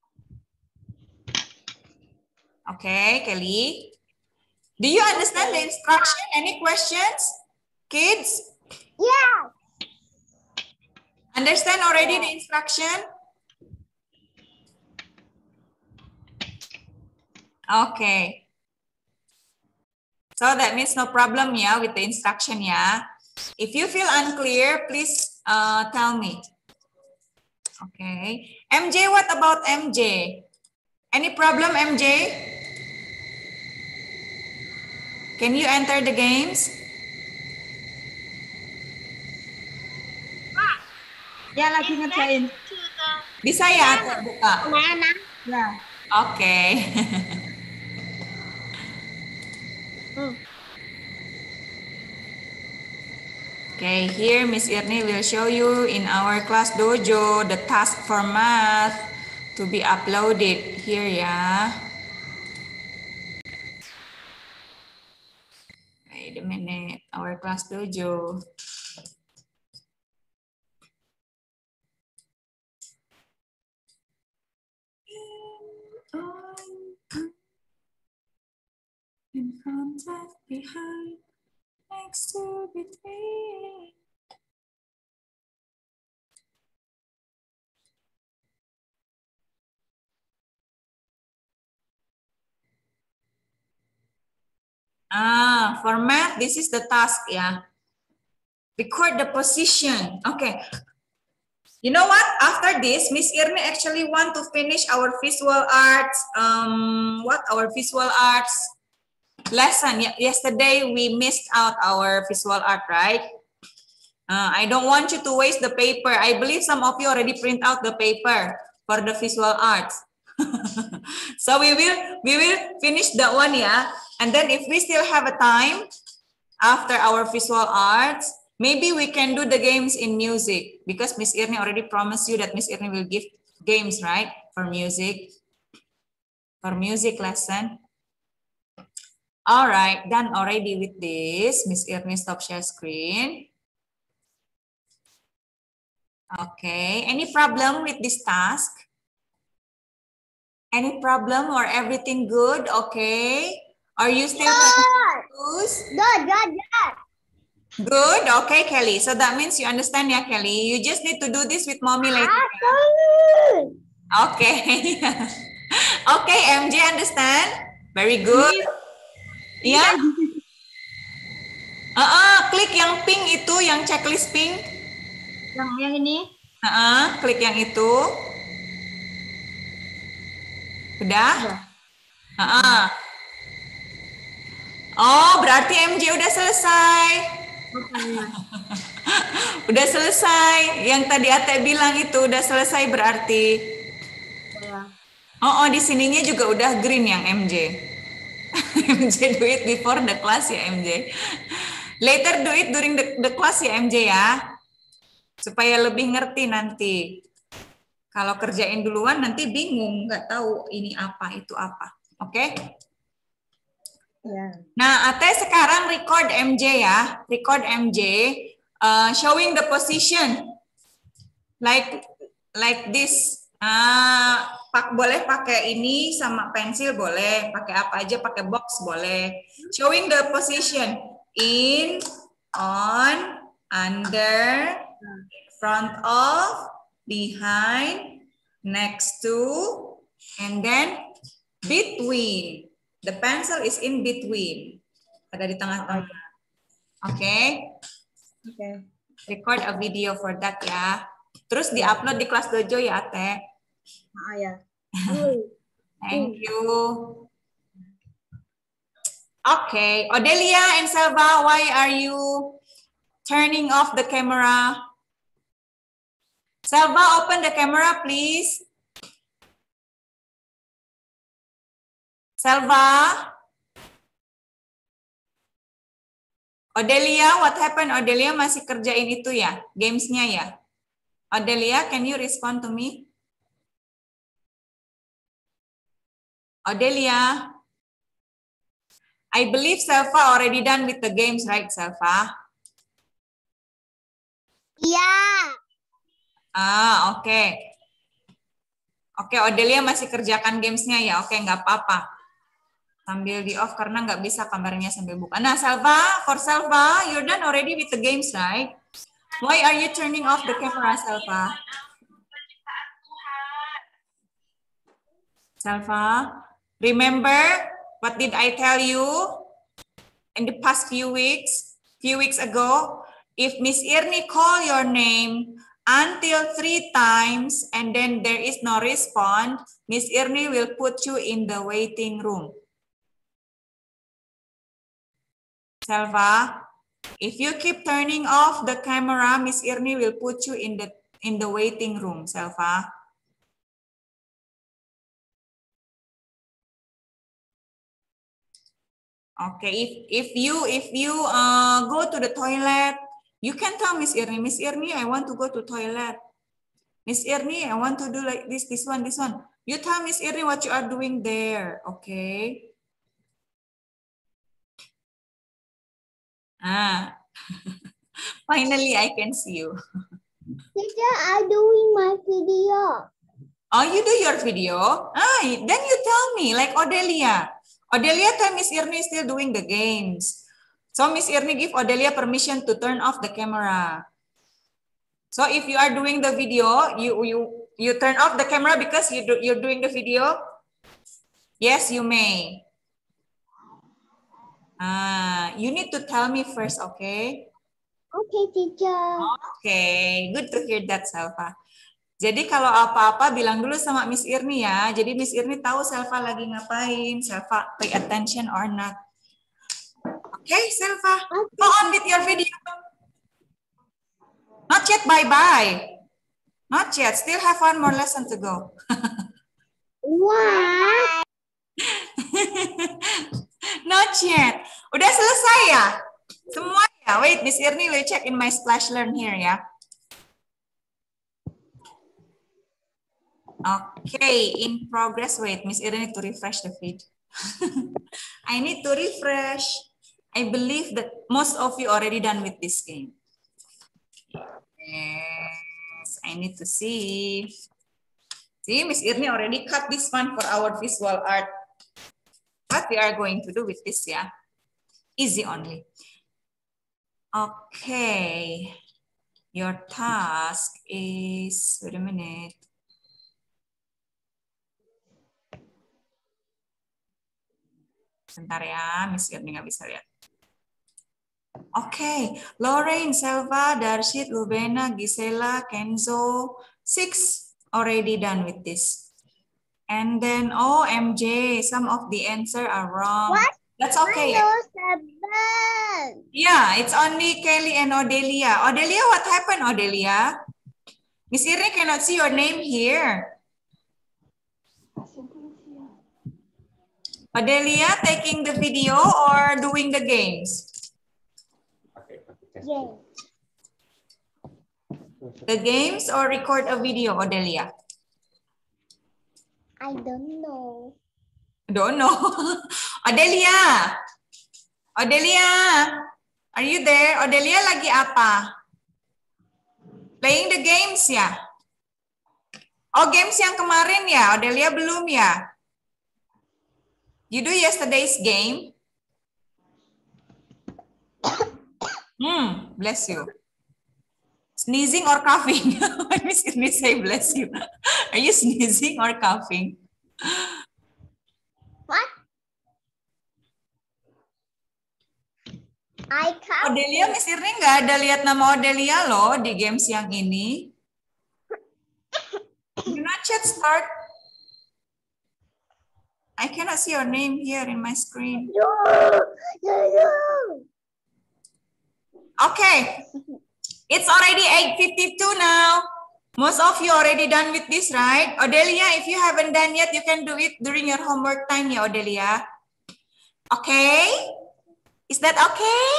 Okay, Kelly. Do you understand the instruction? Any questions, kids? Yeah. Understand already the instruction? Okay. So that means no problem, yeah, with the instruction, yeah. If you feel unclear, please uh, tell me. Okay. M J, what about M J? Any problem, M J? Can you enter the games? Ya, lagi ngerjain. Bisa ya, buka? Mana? Ya. Oke. Okay, here Miss Irni will show you in our class dojo the task for math to be uploaded here, ya. Wait a minute, our class dojo. In front of, behind, next to, between. Ah, for math, this is the task, yeah. Record the position. Okay. You know what? After this, Miss Irni actually want to finish our visual arts. Um, what our visual arts lesson? Yesterday we missed out our visual art, right? Uh, I don't want you to waste the paper. I believe some of you already print out the paper for the visual arts. So we will we will finish that one, yeah. And then if we still have a time after our visual arts, maybe we can do the games in music because Miss Irni already promised you that Miss Irni will give games, right? For music, for music lesson. All right, done already with this. Miss Irni stop share screen. Okay, any problem with this task? Any problem or everything good? Okay. Are you still confused? Good, good, good. Good. Okay, Kelly. So that means you understand, yeah, Kelly. You just need to do this with mommy later. Okay. Okay, M J understand? Very good. Ya. Uh -uh, klik yang pink itu, yang checklist pink. Yang yang ini. Uh -uh, klik yang itu. Udah? Uh -uh. Oh, berarti M J udah selesai. Udah selesai. Yang tadi Ate bilang itu udah selesai berarti. Oh, oh di sininya juga udah green yang M J. M J do it before the class ya M J. Later do it during the, the class ya M J ya. Supaya lebih ngerti nanti. Kalau kerjain duluan nanti bingung, nggak tahu ini apa, itu apa. Oke? Okay? Ya. Nah, Ate sekarang record M J ya. Record M J uh, showing the position. Like like this. Uh, pak boleh pakai ini sama pensil boleh, pakai apa aja, pakai box boleh. Showing the position in, on, under, front of, behind, next to, and then between. The pencil is in between. Ada di tengah-tengah. Oke. Okay? Oke. Okay. Record a video for that ya. Terus di-upload di kelas dojo ya, Ate. Ah, ya. Thank you. Okay, Odelia and Selva, why are you turning off the camera? Selva, open the camera, please. Selva. Odelia, what happened? Odelia masih kerjain itu ya, gamesnya ya. Odelia, can you respond to me? Odelia. I believe Selva already done with the games, right, Selva? Yeah. Ah, oke. Okay. Oke, okay, Odelia masih kerjakan gamesnya ya. Oke, okay, nggak apa-apa. Sambil di off karena nggak bisa kameranya sambil buka. Nah, Selva, for Selva, you're done already with the games, right? Why are you turning off the camera, Selva? Selva, remember what did I tell you in the past few weeks? Few weeks ago, if Miss Irni call your name until three times and then there is no response, Miss Irni will put you in the waiting room. Selva, if you keep turning off the camera, Miss Irni will put you in the in the waiting room, Selva. Okay, if if you if you uh, go to the toilet, you can tell Miss Irni, Miss Irni, I want to go to toilet. Miss Irni, I want to do like this, this one, this one. You tell Miss Irni what you are doing there, okay? Ah, finally I can see you. Teacher, I'm doing my video. Oh, you do your video? Ah, then you tell me, like Odelia. Odelia tell Miss Irni still doing the games. So Miss Irni give Odelia permission to turn off the camera. So if you are doing the video, you you you turn off the camera because you do, you're doing the video. Yes, you may. Ah, you need to tell me first, okay? Okay, teacher. Okay, good to hear that, Selva. Jadi kalau apa-apa bilang dulu sama Miss Irni ya. Jadi Miss Irni tahu Selva lagi ngapain. Selva pay attention or not. Oke, okay, Selva. Go on with your video. Not yet, bye-bye. Not yet. Still have one more lesson to go. What? Not yet. Udah selesai ya? Semua ya? Wait, Miss Irni will check in my Splash Learn here ya. Okay, in progress. Wait, Miss Irene need to refresh the feed. I need to refresh. I believe that most of you already done with this game. Yes, I need to see. See, Miss Irene already cut this one for our visual art. What we are going to do with this, yeah? Easy only. Okay. Your task is, wait a minute. Sebentar ya, Miss Irni nggak bisa lihat. Oke, okay. Lorraine, Selva, Darshit, Lubena, Gisela, Kenzo, six already done with this. And then, oh, M J, some of the answer are wrong. What? That's okay. I know seven. Yeah, it's only Kelly and Odelia. Odelia, what happened, Odelia? Miss Irni cannot see your name here. Odelia taking the video or doing the games? Yes. The games or record a video, Odelia? I don't know. Don't know. Odelia. Odelia. Are you there? Odelia lagi apa? Playing the games ya? Oh, games yang kemarin ya? Odelia belum ya? You do yesterday's game? Hmm, bless you. Sneezing or coughing? When Miss Irni say bless you. Are you sneezing or coughing? What? I can't. Odelia, Miss Irni nggak ada lihat nama Odelia loh di games yang ini. Do not chat start. I cannot see your name here in my screen. No, no, no. Okay, it's already eight fifty-two now. Most of you already done with this, right? Odelia, if you haven't done yet, you can do it during your homework time, ya, Odelia. Okay? Is that okay?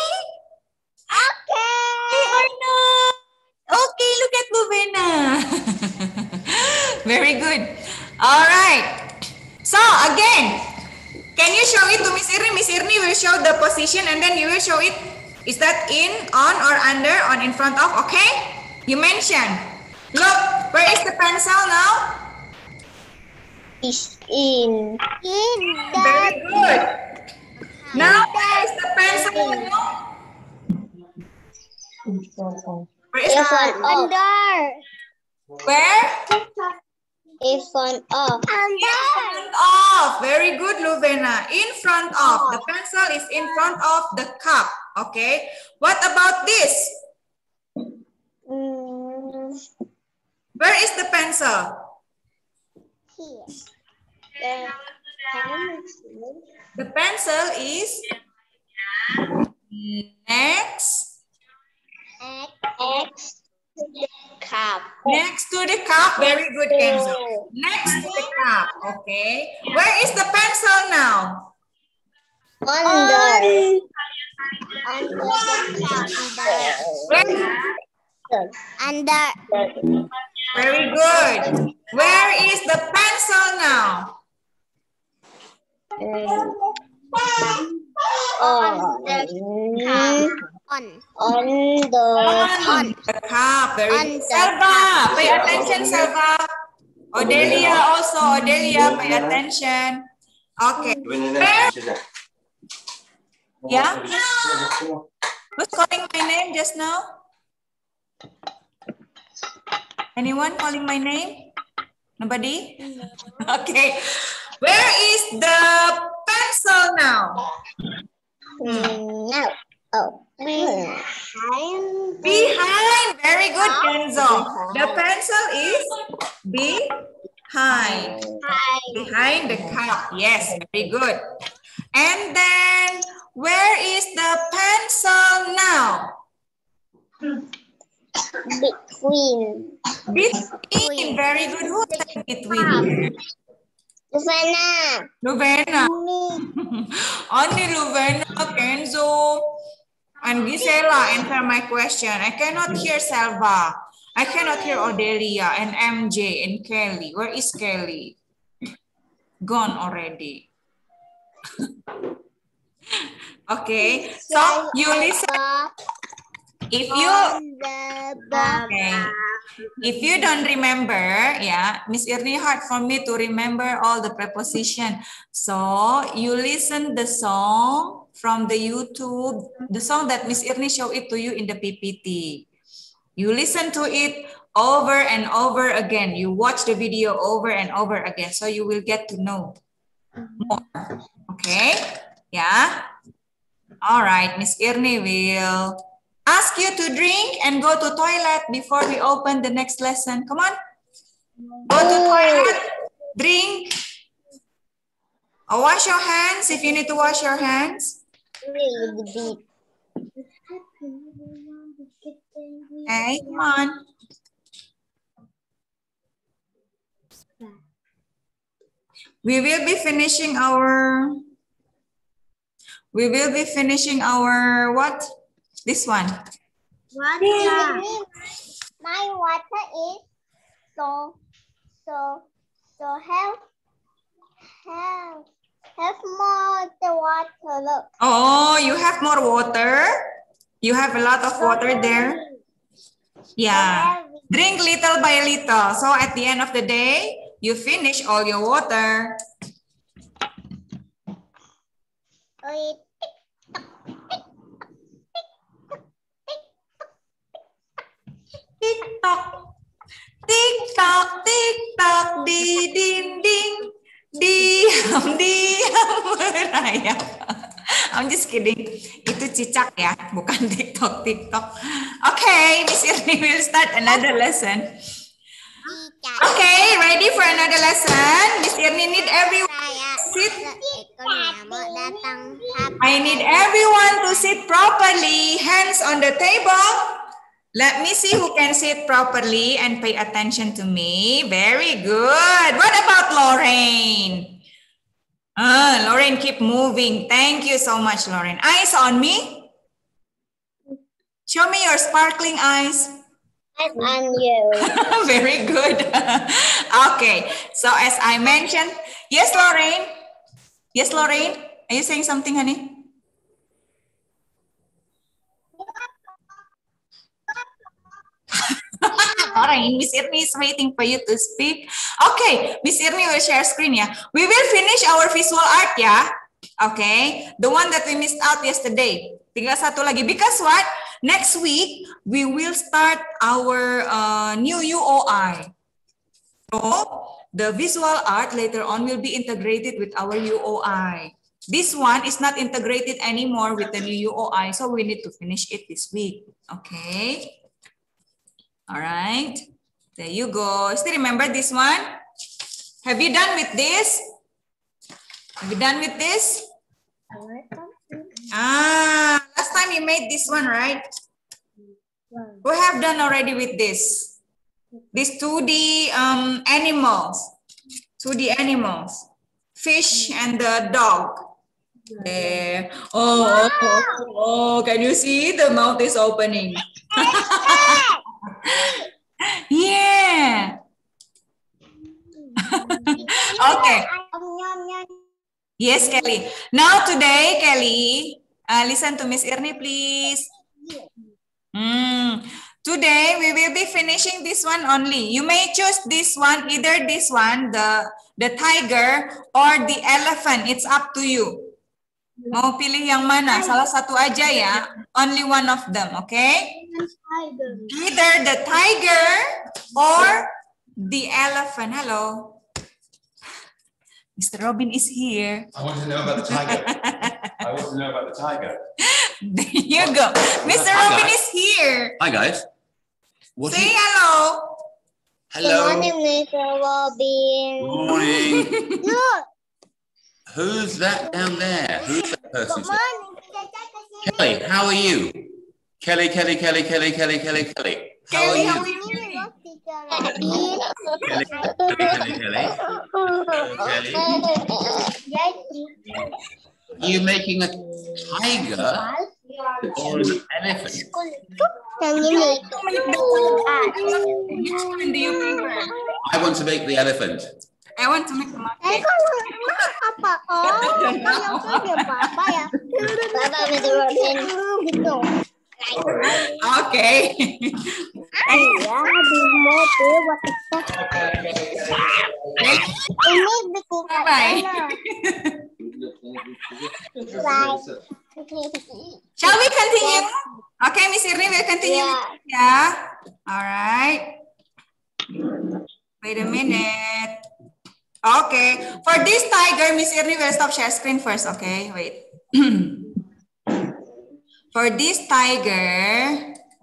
Okay. Or not? Okay, look at Lubena. Very good. All right. So, again, can you show it to Miss Irni? Miss Irni will show the position and then you will show it. Is that in, on, or under, on, in front of? Okay? You mentioned. Look, where is the pencil now? Is in. In the. Very good. Now, where is the pencil now? Where is In the front of. Under. Where? In front of. Under. In front of. Very good, Lubena. In front of. The pencil is in front of the cup. Okay. What about this? Mm, Where is the pencil? here. The pencil. The pencil is next. Next to the cup. Next to the cup. Very good, Kenzo. Next to the cup. Okay. Where is the pencil now? Under. Under the cup. Where? Under. Very good. Where is the pencil now? On the cup. On. On the On the cup. Very On good. the Selva, cup. pay attention, Selva. Odelia also. Odelia, pay attention. Okay. Where? Yeah? Who's calling my name just now? Anyone calling my name? Nobody? Okay. Where is the pencil now? Mm, no. Oh. Behind. Behind. Very good, Kenzo. The pencil is behind. Behind the cup. Yes, very good. And then, where is the pencil now? Between. Between. Very good. Who's in between? Luvena. Luvena. Only Luvena, Kenzo, and Gisela answer my question. I cannot hear Selva. I cannot hear Odelia and M J and Kelly. Where is Kelly? Gone already. Okay, so you listen. If you okay, if you don't remember, yeah, Miss Irni hard for me to remember all the preposition. So you listen the song from the YouTube, the song that Miss Irni show it to you in the P P T. You listen to it over and over again. You watch the video over and over again, so you will get to know more. Okay, yeah. All right, Miss Irni will ask you to drink and go to toilet before we open the next lesson. Come on. Go to toilet, drink. Or wash your hands if you need to wash your hands. Okay, come on. We will be finishing our, we will be finishing our what? This one. Water. My water is so, so, so have, have, have more the water. Look. Oh, you have more water? You have a lot of water there? Yeah. Drink little by little. So at the end of the day, you finish all your water. Wait. Tick-tock, tick-tock, tick-tock, di dinding, diam, diam merayap. I'm just kidding. Itu cicak ya, bukan TikTok, TikTok. Okay, Miss Irni will start another lesson. Okay, ready for another lesson? Miss Irni need everyone to sit. I need everyone to sit properly, hands on the table. Let me see who can sit properly and pay attention to me. Very good. What about Lorraine? Ah, Lorraine, keep moving. Thank you so much, Lorraine. Eyes on me. Show me your sparkling eyes. I'm on you. Very good. Okay. So as I mentioned, yes, Lorraine. Yes, Lorraine. Are you saying something, honey? Lorraine, Miss Irni is waiting for you to speak. Okay, Miss Irni will share screen ya. We will finish our visual art ya. Okay, the one that we missed out yesterday. Tinggal satu lagi. Because what? Next week we will start our uh, new U O I. So the visual art later on will be integrated with our U O I. This one is not integrated anymore with the new U O I, so we need to finish it this week. Okay. All right, there you go. Still remember this one? Have you done with this? Have you done with this? Ah, last time you made this one, right? Who have done already with this? These two D um, animals, two D animals, fish and the dog. There. Oh, oh, oh, oh, can you see the mouth is opening? Yeah. Okay. Yes, Kelly. Now today, Kelly, uh, listen to Miss Irni, please. Mm. Today, we will be finishing this one only. You may choose this one, either this one, the, the tiger, or the elephant. It's up to you. Mau pilih yang mana? Salah satu aja ya. Only one of them, okay? Either the tiger or the elephant. Hello. Mister Robin is here. I want to know about the tiger. I want to know about the tiger. There you go. Mister Hi, Robin guys. is here. Hi guys. What Say is- hello. Good Hello. morning, Mister Robin. Good morning. Look. Who's that down there? Who's that person? Good morning. Kita cek ke sini. Kelly, how are you? Kelly, Kelly, Kelly, Kelly, Kelly, Kelly, Kelly. How are Kelly, you? how are you? Ini loh, Teacher Kelly, Robin. Kelly, Kelly, Kelly. Jadi, Are you making a tiger or an elephant? yang ini. Which one do you prefer? I want to make the elephant. I want to make the Eh, monkey. kalau apa? Oh, yang kerja Papa ya. Papa Mister Robin. Gitu. Okay. Iya, di mobil buat kita. Ini bikin Bye-bye. Bye. Shall we continue? Okay, Miss Irni will continue. Yeah. Yeah. All right. Wait a minute. Okay. For this tiger, Miss Irni will stop share screen first. Okay. Wait. For this tiger,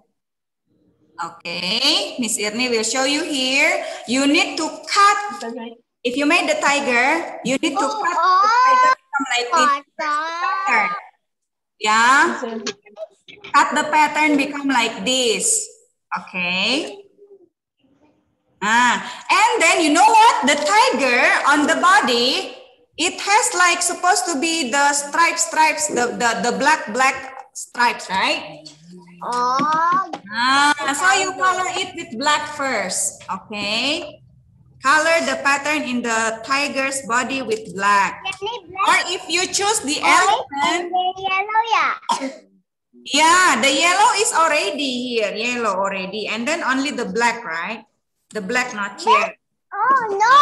okay, Miss Irni will show you here. You need to cut. If you made the tiger, you need to Oh, cut the oh. tiger from like this. Kotor. Yeah. Cut the pattern become like this. Okay. Ah, and then you know what? The tiger on the body, it has like supposed to be the stripes, stripes, the, the, the black, black stripes, right? Oh, Ah, so you color it with black first. Okay. Color the pattern in the tiger's body with black. ini Or black, if you choose the orange, elephant, and the yellow ya. yeah, the yellow is already here, yellow already, and then only the black, right? The black not here. Oh no,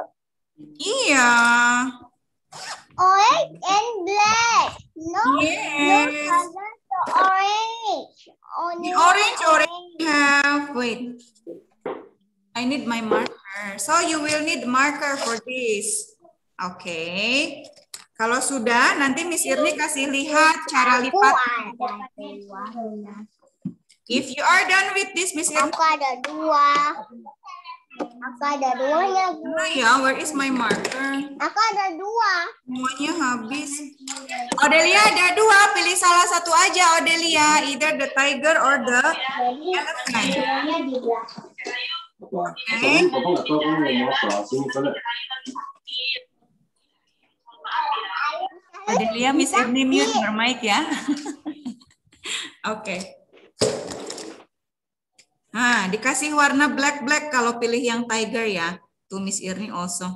Yeah. orange and black. No, no Yes. color to orange. Only The orange already have. Wait. I need my marker. So you will need marker for this. Okay. Kalau sudah, nanti Miss Irni kasih lihat cara Aku lipat. ada dua. If you are done with this, Miss Irni. Aku ada dua. Aku ada dua ya. Bu. Mana ya? Where is my marker? Aku ada dua. Semuanya habis. Odelia ada dua. Pilih salah satu aja, Odelia. Either the tiger or the elephant. Dua-duanya di belakang. Okay. Adelia, Miss Irni mute your mic ya. Oke. Okay. Nah, dikasih warna black-black kalau pilih yang tiger ya. Tuh Miss Irni also.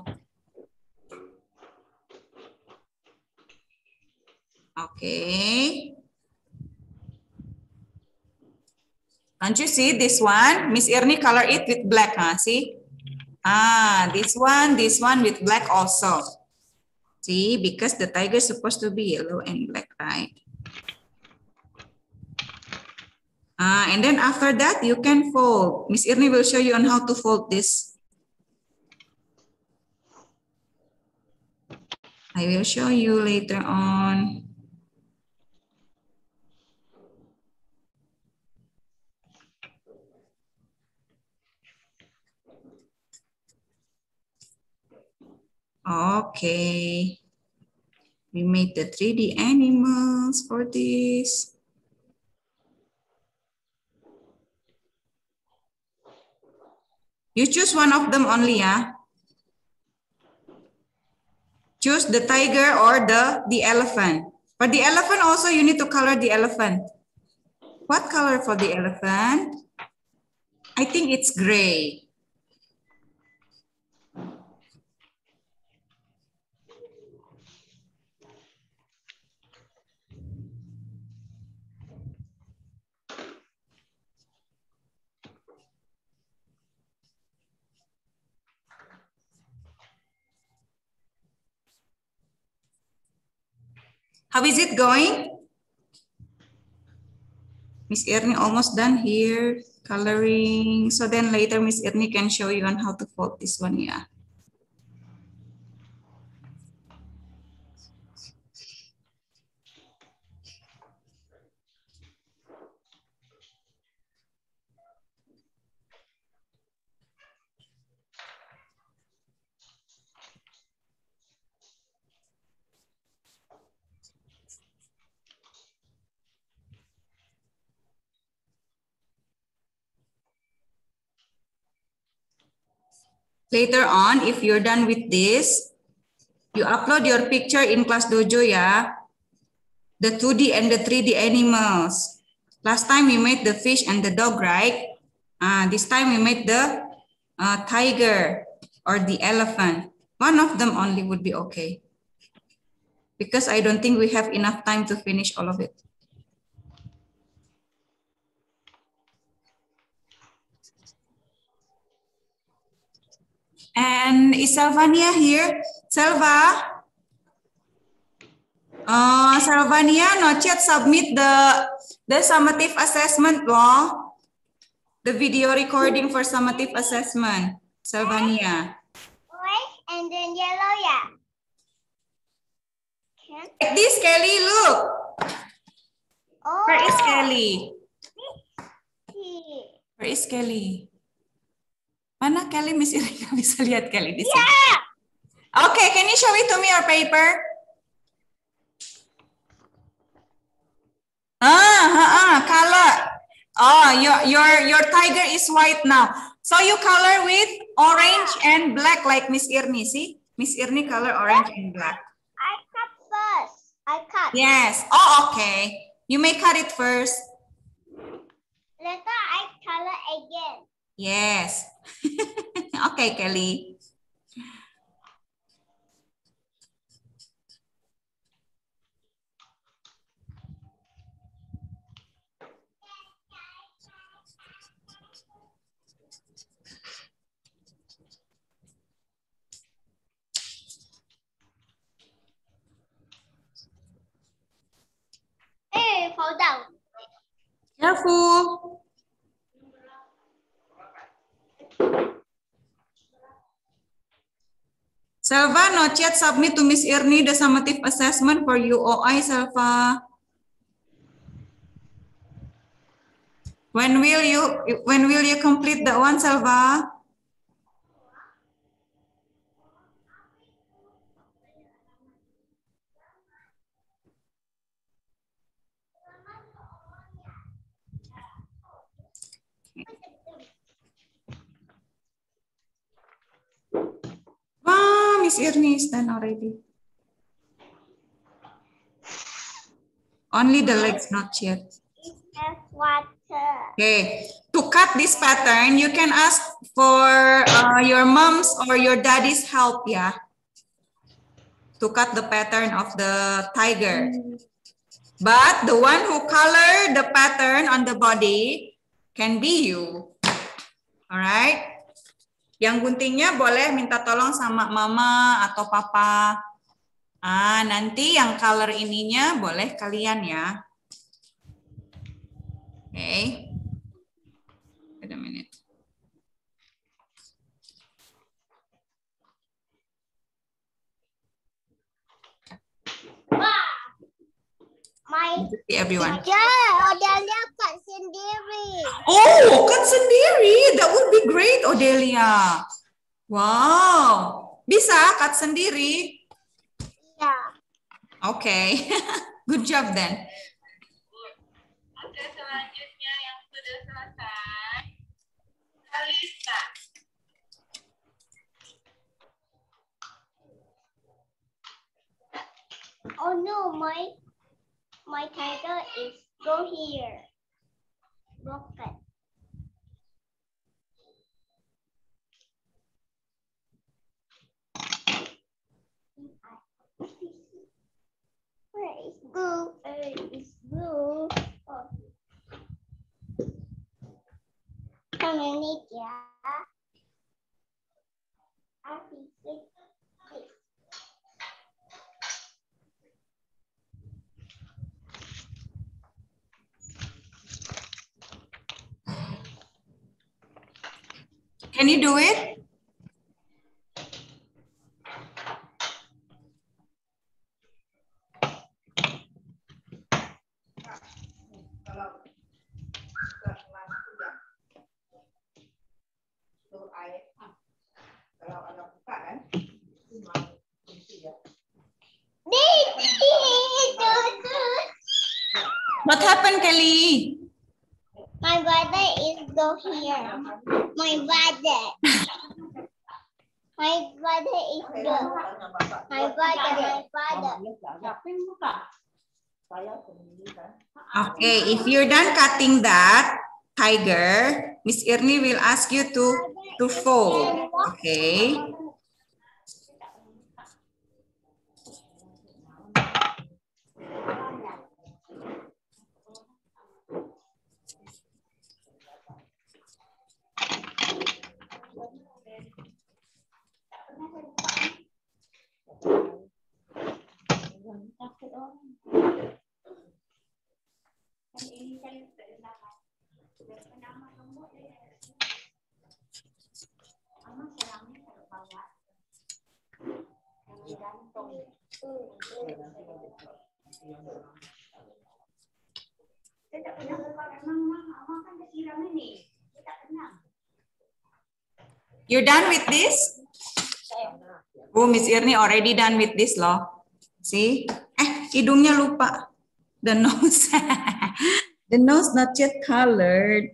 Oke. Okay. Don't you see this one? Miss Irni color it with black, huh? See? Ah, this one, this one with black also. See, because the tiger is supposed to be yellow and black, right? Ah, and then after that, you can fold. Miss Irni will show you on how to fold this. I will show you later on. Okay. We made the three D animals for this. You choose one of them only, yeah? Choose the tiger or the, the elephant. For the elephant also, you need to color the elephant. What color for the elephant? I think it's gray. How is it going? Miss Irni almost done here, coloring. So then later Miss Irni can show you on how to fold this one, yeah. later on, if you're done with this, you upload your picture in Class Dojo ya. The two D and the three D animals. Last time we made the fish and the dog, right? Uh, this time we made the uh, tiger or the elephant. One of them only would be okay. Because I don't think we have enough time to finish all of it. And is Salvania here? Selva? Uh, Salvania not yet submit the, the summative assessment law. The video recording for summative assessment. Salvania. Orange and then yellow, yeah. Like this, Kelly, look. Oh. Where is Kelly? Here. Where is Kelly? Mana Kelly? Miss Irene nggak bisa lihat Kelly di sini. Yeah. Okay, can you show it to me your paper? Ah, ah, ah, color. Oh, your your your tiger is white now. So you color with orange and black like Miss Irni. See, Miss Irni color orange and black. I cut first. I cut. Yes. Oh, okay. You may cut it first. Later I color again. Yes. Okay, Kelly. Hey, fall down. Careful. Selva, not yet submit to Miss Irni the summative assessment for U O I, Selva. When will you when will you complete that one, Selva? Wow, Miss Irni is done already. Only the legs not yet. There's water. Okay, to cut this pattern, you can ask for uh, your mom's or your daddy's help, yeah, to cut the pattern of the tiger. But the one who color the pattern on the body can be you. All right. Yang guntingnya boleh minta tolong sama mama atau papa. Ah, nanti yang color ininya boleh kalian ya. Oke. Okay. Wait a minute. My everyone. yeah, Odelia cut sendiri. Oh, cut sendiri. That would be great, Odelia. Wow. Bisa cut sendiri? Yeah. Okay. Good job then. Oke, selanjutnya yang sudah selesai. Kalista. Oh no, my my title is go here. Broken. Where is blue? Where is blue? Oh. Come on, Nikia. I think it's this. Can you do it? What happened, Kelly? My brother is go here. My brother. father is the my father, my father. Okay, if you're done cutting that tiger, Miss Irni will ask you to to fold. Okay. You're done with this? Oh, Miss Irni already done with this loh. See? Eh, hidungnya lupa. The nose. The nose not yet colored.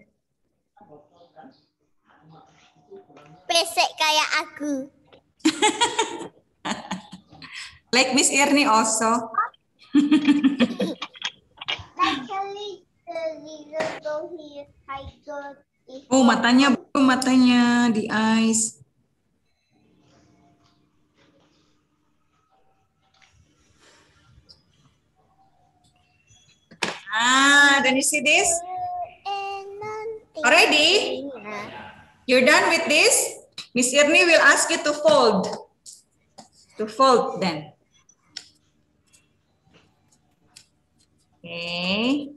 Pesek kayak aku. Like Miss Irni also. Actually, the reason though he is tiger is Oh, matanya belum, matanya di eyes. Ah, then you see this? Already? You're done with this? Miss Irni will ask you to fold. To fold then. Okay.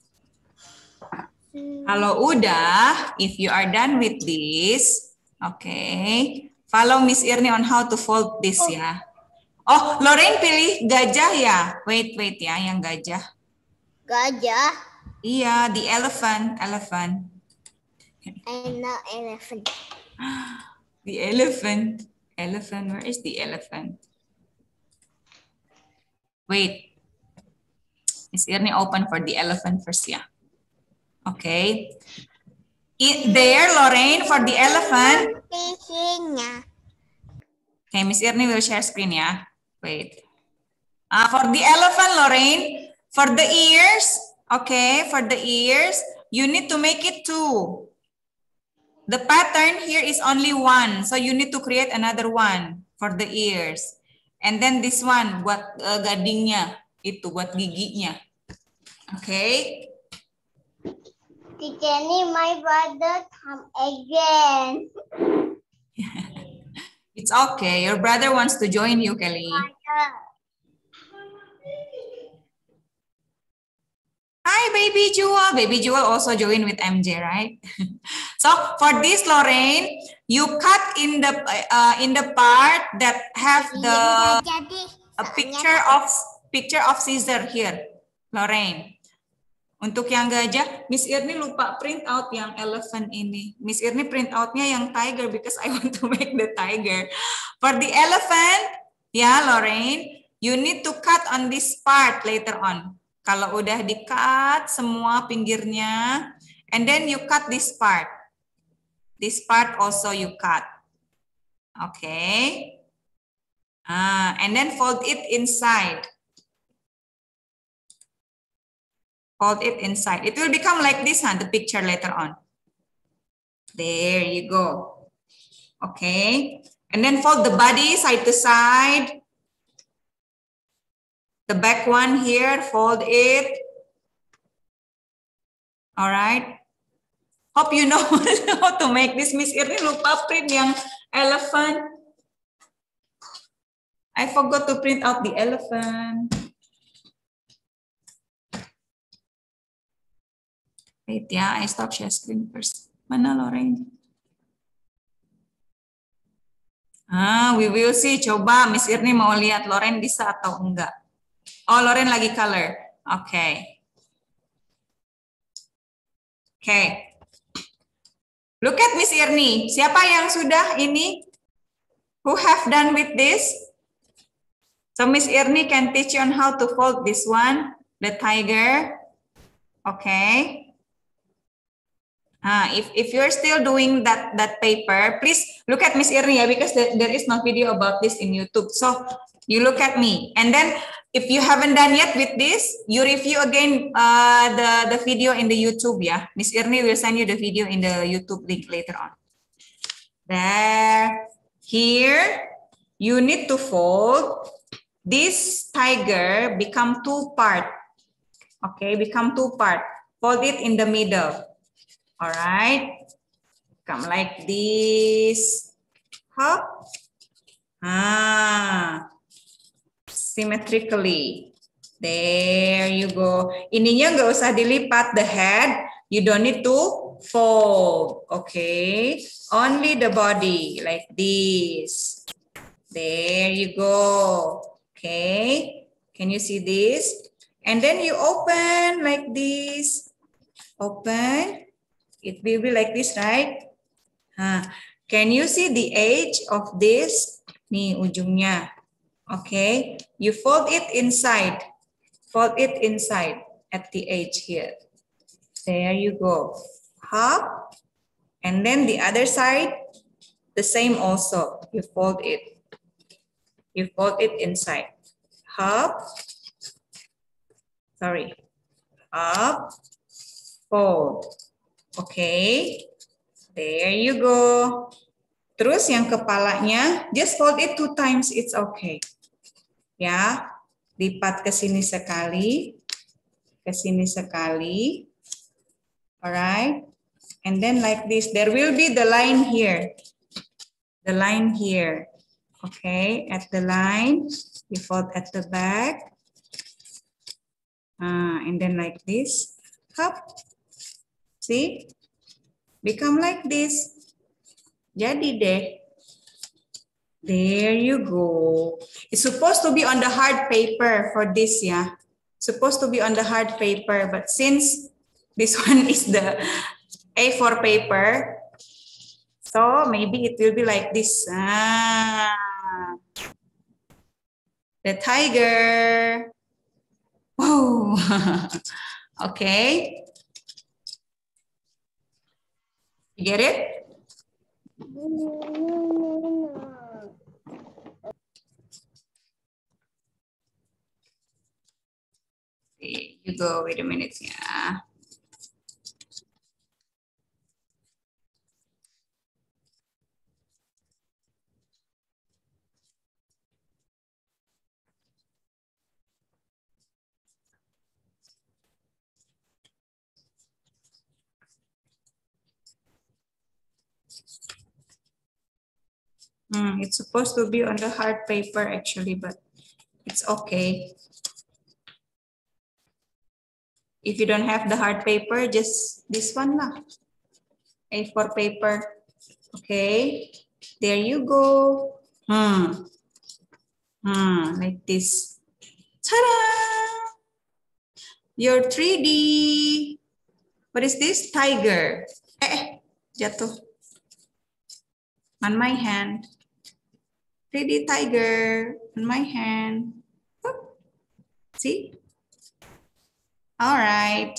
Kalau udah, if you are done with this, okay, follow Miss Irni on how to fold this ya. Oh, Lorraine pilih gajah ya? Wait, wait ya, yang gajah. Gajah. Iya, the elephant, elephant. I'm not elephant. The elephant, elephant. Where is the elephant? Wait, Miss Irni open for the elephant first ya. Okay. In there, Lorraine, for the elephant. Okay, Miss Irni will share screen ya. Wait. Ah, for the elephant, Lorraine, for the ears, okay, for the ears, you need to make it two. The pattern here is only one, so you need to create another one for the ears. And then this one buat uh, gadingnya, itu buat giginya. Okay. Teacher, my brother come again. It's okay. Your brother wants to join you, Kelly. Hi, Baby Jewel. Baby Jewel also join with M J, right? So for this, Lorraine, you cut in the uh, in the part that have the a picture of picture of Caesar here, Lorraine. Untuk yang gajah, Miss Irni lupa print out yang elephant ini. Miss Irni print outnya yang tiger because I want to make the tiger. For the elephant, ya Lorraine, you need to cut on this part later on. Kalau udah di-cut semua pinggirnya, and then you cut this part. This part also you cut. Okay. Ah, and then fold it inside. Fold it inside. It will become like this, huh, the picture later on. There you go. Okay. And then fold the body side to side. The back one here, fold it. All right. Hope you know how to make this. Miss Irni lupa print yang elephant. I forgot to print out the elephant. Wait ya, I stop share screen first. Mana Lorraine? Ah, we will see. Coba Miss Irni mau lihat Lorraine bisa atau enggak. Oh, Lorraine lagi color. Oke. Okay. Oke. Okay. Look at Miss Irni. Siapa yang sudah ini? Who have done with this? So Miss Irni can teach you on how to fold this one, the tiger. Okay. Uh, if if you're still doing that that paper, please look at Miss Irni, yeah, because there, there is no video about this in YouTube. So you look at me, and then if you haven't done yet with this, you review again uh, the the video in the YouTube. Yeah, Miss Irni will send you the video in the YouTube link later on. There, here you need to fold this tiger, become two part. Okay, become two part. Fold it in the middle. All right, come like this, hop, ah, symmetrically. There you go. Ininya nggak usah dilipat, the head. You don't need to fold. Okay, only the body like this. There you go. Okay, can you see this? And then you open like this. Open. It will be like this, right? Huh. Can you see the edge of this? Nih ujungnya. Okay. You fold it inside. Fold it inside at the edge here. There you go. Hop. And then the other side, the same also. You fold it. You fold it inside. Hop. Sorry. Hop. Fold. Oke, there you go. Terus yang kepalanya, just fold it two times, it's okay. Ya, lipat ke sini sekali, ke sini sekali. Alright, and then like this, there will be the line here. The line here. Okay, at the line, you fold at the back. Uh, and then like this, hop. See, become like this. Jadi deh. There you go. It's supposed to be on the hard paper for this, yeah. Supposed to be on the hard paper, but since this one is the A four paper, so maybe it will be like this. Ah, the tiger. Oh, okay. You get it? Okay, you go, wait a minute, yeah. Hmm, it's supposed to be on the hard paper actually, but it's okay. If you don't have the hard paper, just this one lah. A four paper. Okay, there you go. Hmm. Hmm, like this. Ta-da! Your three D. What is this? Tiger. Eh, eh, jatuh. On my hand. three D tiger on my hand. See? All right.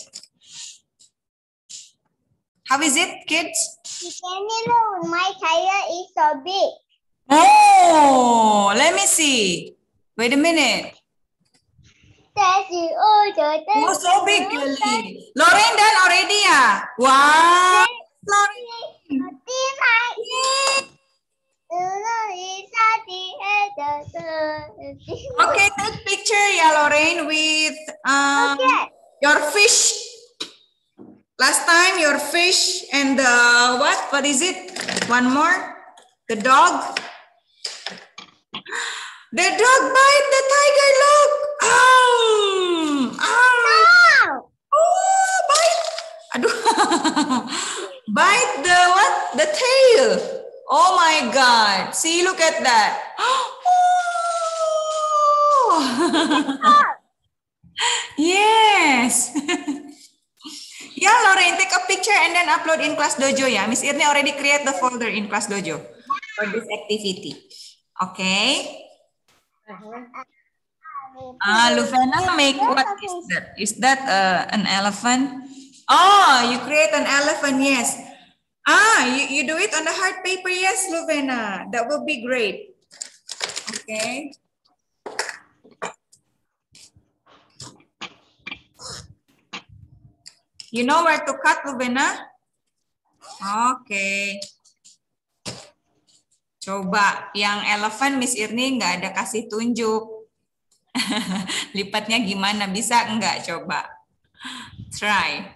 How is it, kids? My tiger is so big. Oh, let me see. Wait a minute. Oh, so big, Kelly. Lorraine done already, yeah? Wow. Lorraine. Okay, take picture, yeah, Lorraine, with um, okay. Your fish. Last time, your fish and the what? What is it? One more. The dog. The dog bite the tiger. Look. Oh, oh. Oh, bite. Aduh. Bite the what? The tail. Oh my God. See, look at that. Oh. Yes. Yeah, Lorraine, take a picture and then upload in Class Dojo, yeah. Miss Irni already create the folder in Class Dojo for this activity. Okay. Uh, Luvena make, what is that? Is that uh, an elephant? Oh, you create an elephant, yes. Ah, you, you do it on the hard paper, yes, Lovena. That will be great. Okay. You know where to cut, Lovena? Okay. Coba yang elephant Miss Irni nggak ada kasih tunjuk. Lipatnya gimana? Bisa enggak? Coba. Try.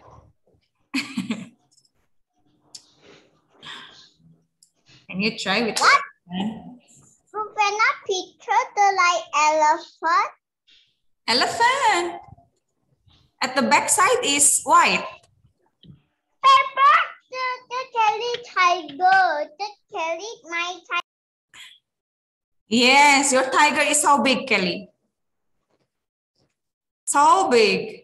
Can you try with what? Lovena picture the like elephant. Elephant. At the back side is white. Paper. The, the Kelly tiger. The Kelly my tiger. Yes, your tiger is so big, Kelly. So big.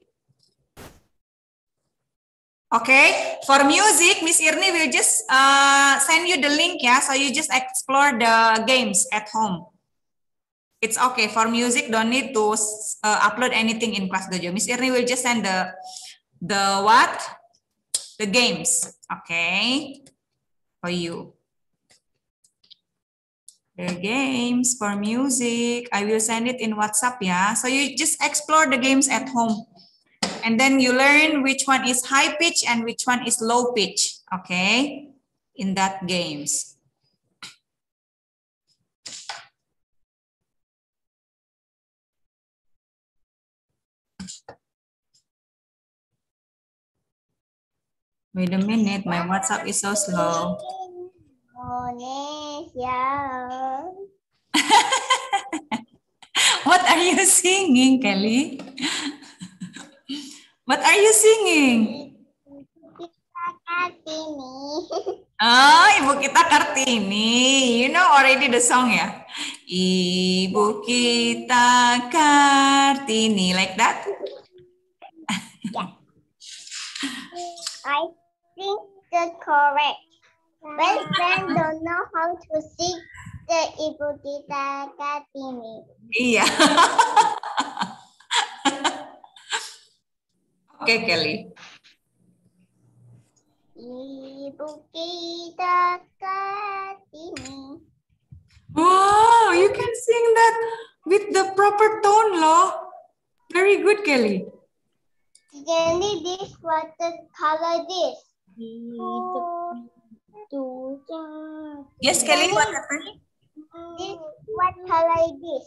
Okay, for music, Miss Irni will just uh, send you the link, yeah. So you just explore the games at home. It's okay for music. Don't need to uh, upload anything in Class Dojo. Miss Irni will just send the the what? The games. Okay, for you. The games for music. I will send it in WhatsApp, yeah. So you just explore the games at home. And then you learn which one is high pitch and which one is low pitch, okay, in that games. Wait a minute, my WhatsApp is so slow. What are you singing, Kelly? What are you singing? Oh, Ibu Kita Kartini. You know already the song, ya? Ibu Kita Kartini. Like that? Yeah. I think that's correct. But friends don't know how to sing the Ibu Kita Kartini. Iya. Oke, okay, Kelly. Ibu Kita Kartini. Wow, you can sing that with the proper tone, loh. Very good, Kelly. Jadi this water color this. Yes, Kelly. What happened? This what color this?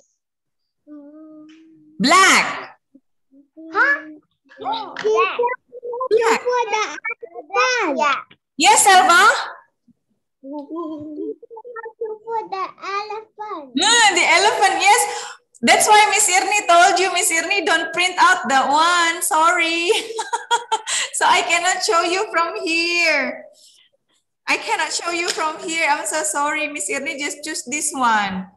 Black. Huh? Oh, black. Black. For the elephant. Yeah. Yes, Selva. For the elephant. Mm, the elephant, yes. That's why Miss Irni told you, Miss Irni, don't print out the one. Sorry. So I cannot show you from here. I cannot show you from here. I'm so sorry, Miss Irni. Just choose this one.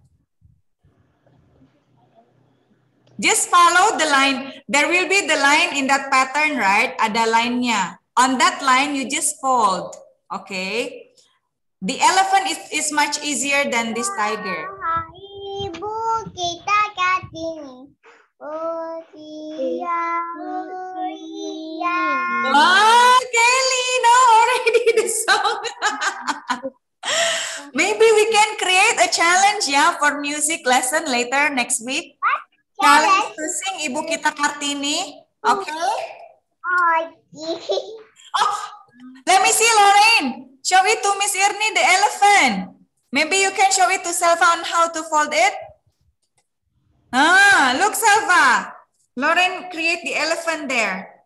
Just follow the line. There will be the line in that pattern, right? Ada line-nya. On that line, you just fold. Okay. The elephant is, is much easier than this tiger. Ibu Kita Kartini. Oh, iya, oh, iya. Oh, Kelly, no, already the song. Maybe we can create a challenge, yeah, for music lesson later next week. What? Challenge to sing Ibu Kita Kartini. Okay. Okay. Oh, let me see, Lorraine. Show it to Miss Irni, the elephant. Maybe you can show it to Selva on how to fold it. Ah, look, Selva. Lorraine, create the elephant there.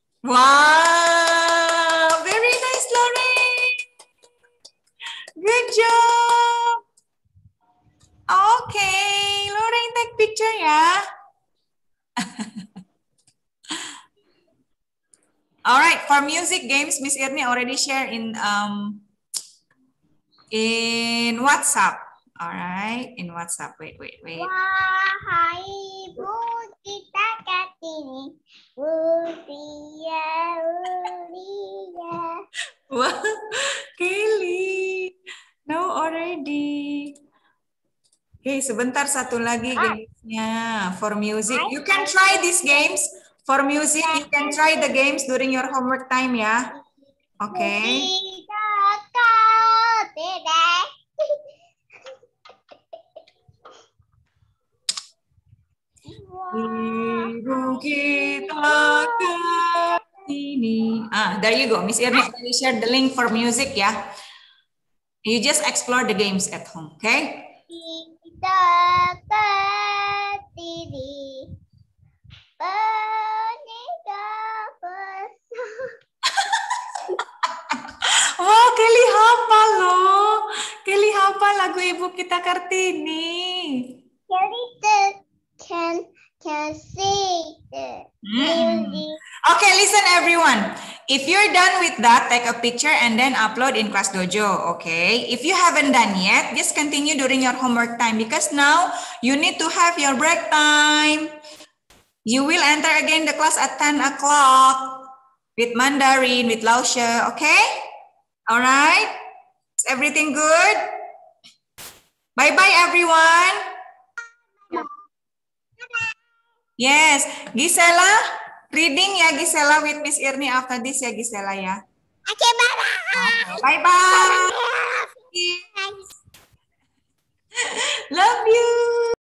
Wow, very nice, Lorraine. Good job. Okay, Lorraine, take picture, yeah. All right, for music games, Miss Irni already share in um in WhatsApp. All right, in WhatsApp. Wait, wait, wait. Wahai Ibu Kita Kartini, usia ulia. Wow, Kelly. No, already. Okay, sebentar satu lagi gamesnya for music. You can try these games For music, you can try the games during your homework time ya. Oke. Okay. Ibu kita Kartini. Ah, there you go, Miss Irni. You share the link for music ya. You just explore the games at home, okay? Kita Kartini. Wah, Kelly hafal loh. Kelly hafal lagu Ibu Kita Kartini. Kelly can can sing the music. Okay, listen everyone. If you're done with that, take a picture and then upload in Class Dojo, okay? If you haven't done yet, just continue during your homework time because now you need to have your break time. You will enter again the class at ten o'clock with Mandarin, with Laoshe, okay? All right? Is everything good? Bye-bye, everyone. Yes, Gisela, reading ya Gisela with Miss Irni after this ya Gisela ya. Okay, bye-bye. Bye-bye. Love you.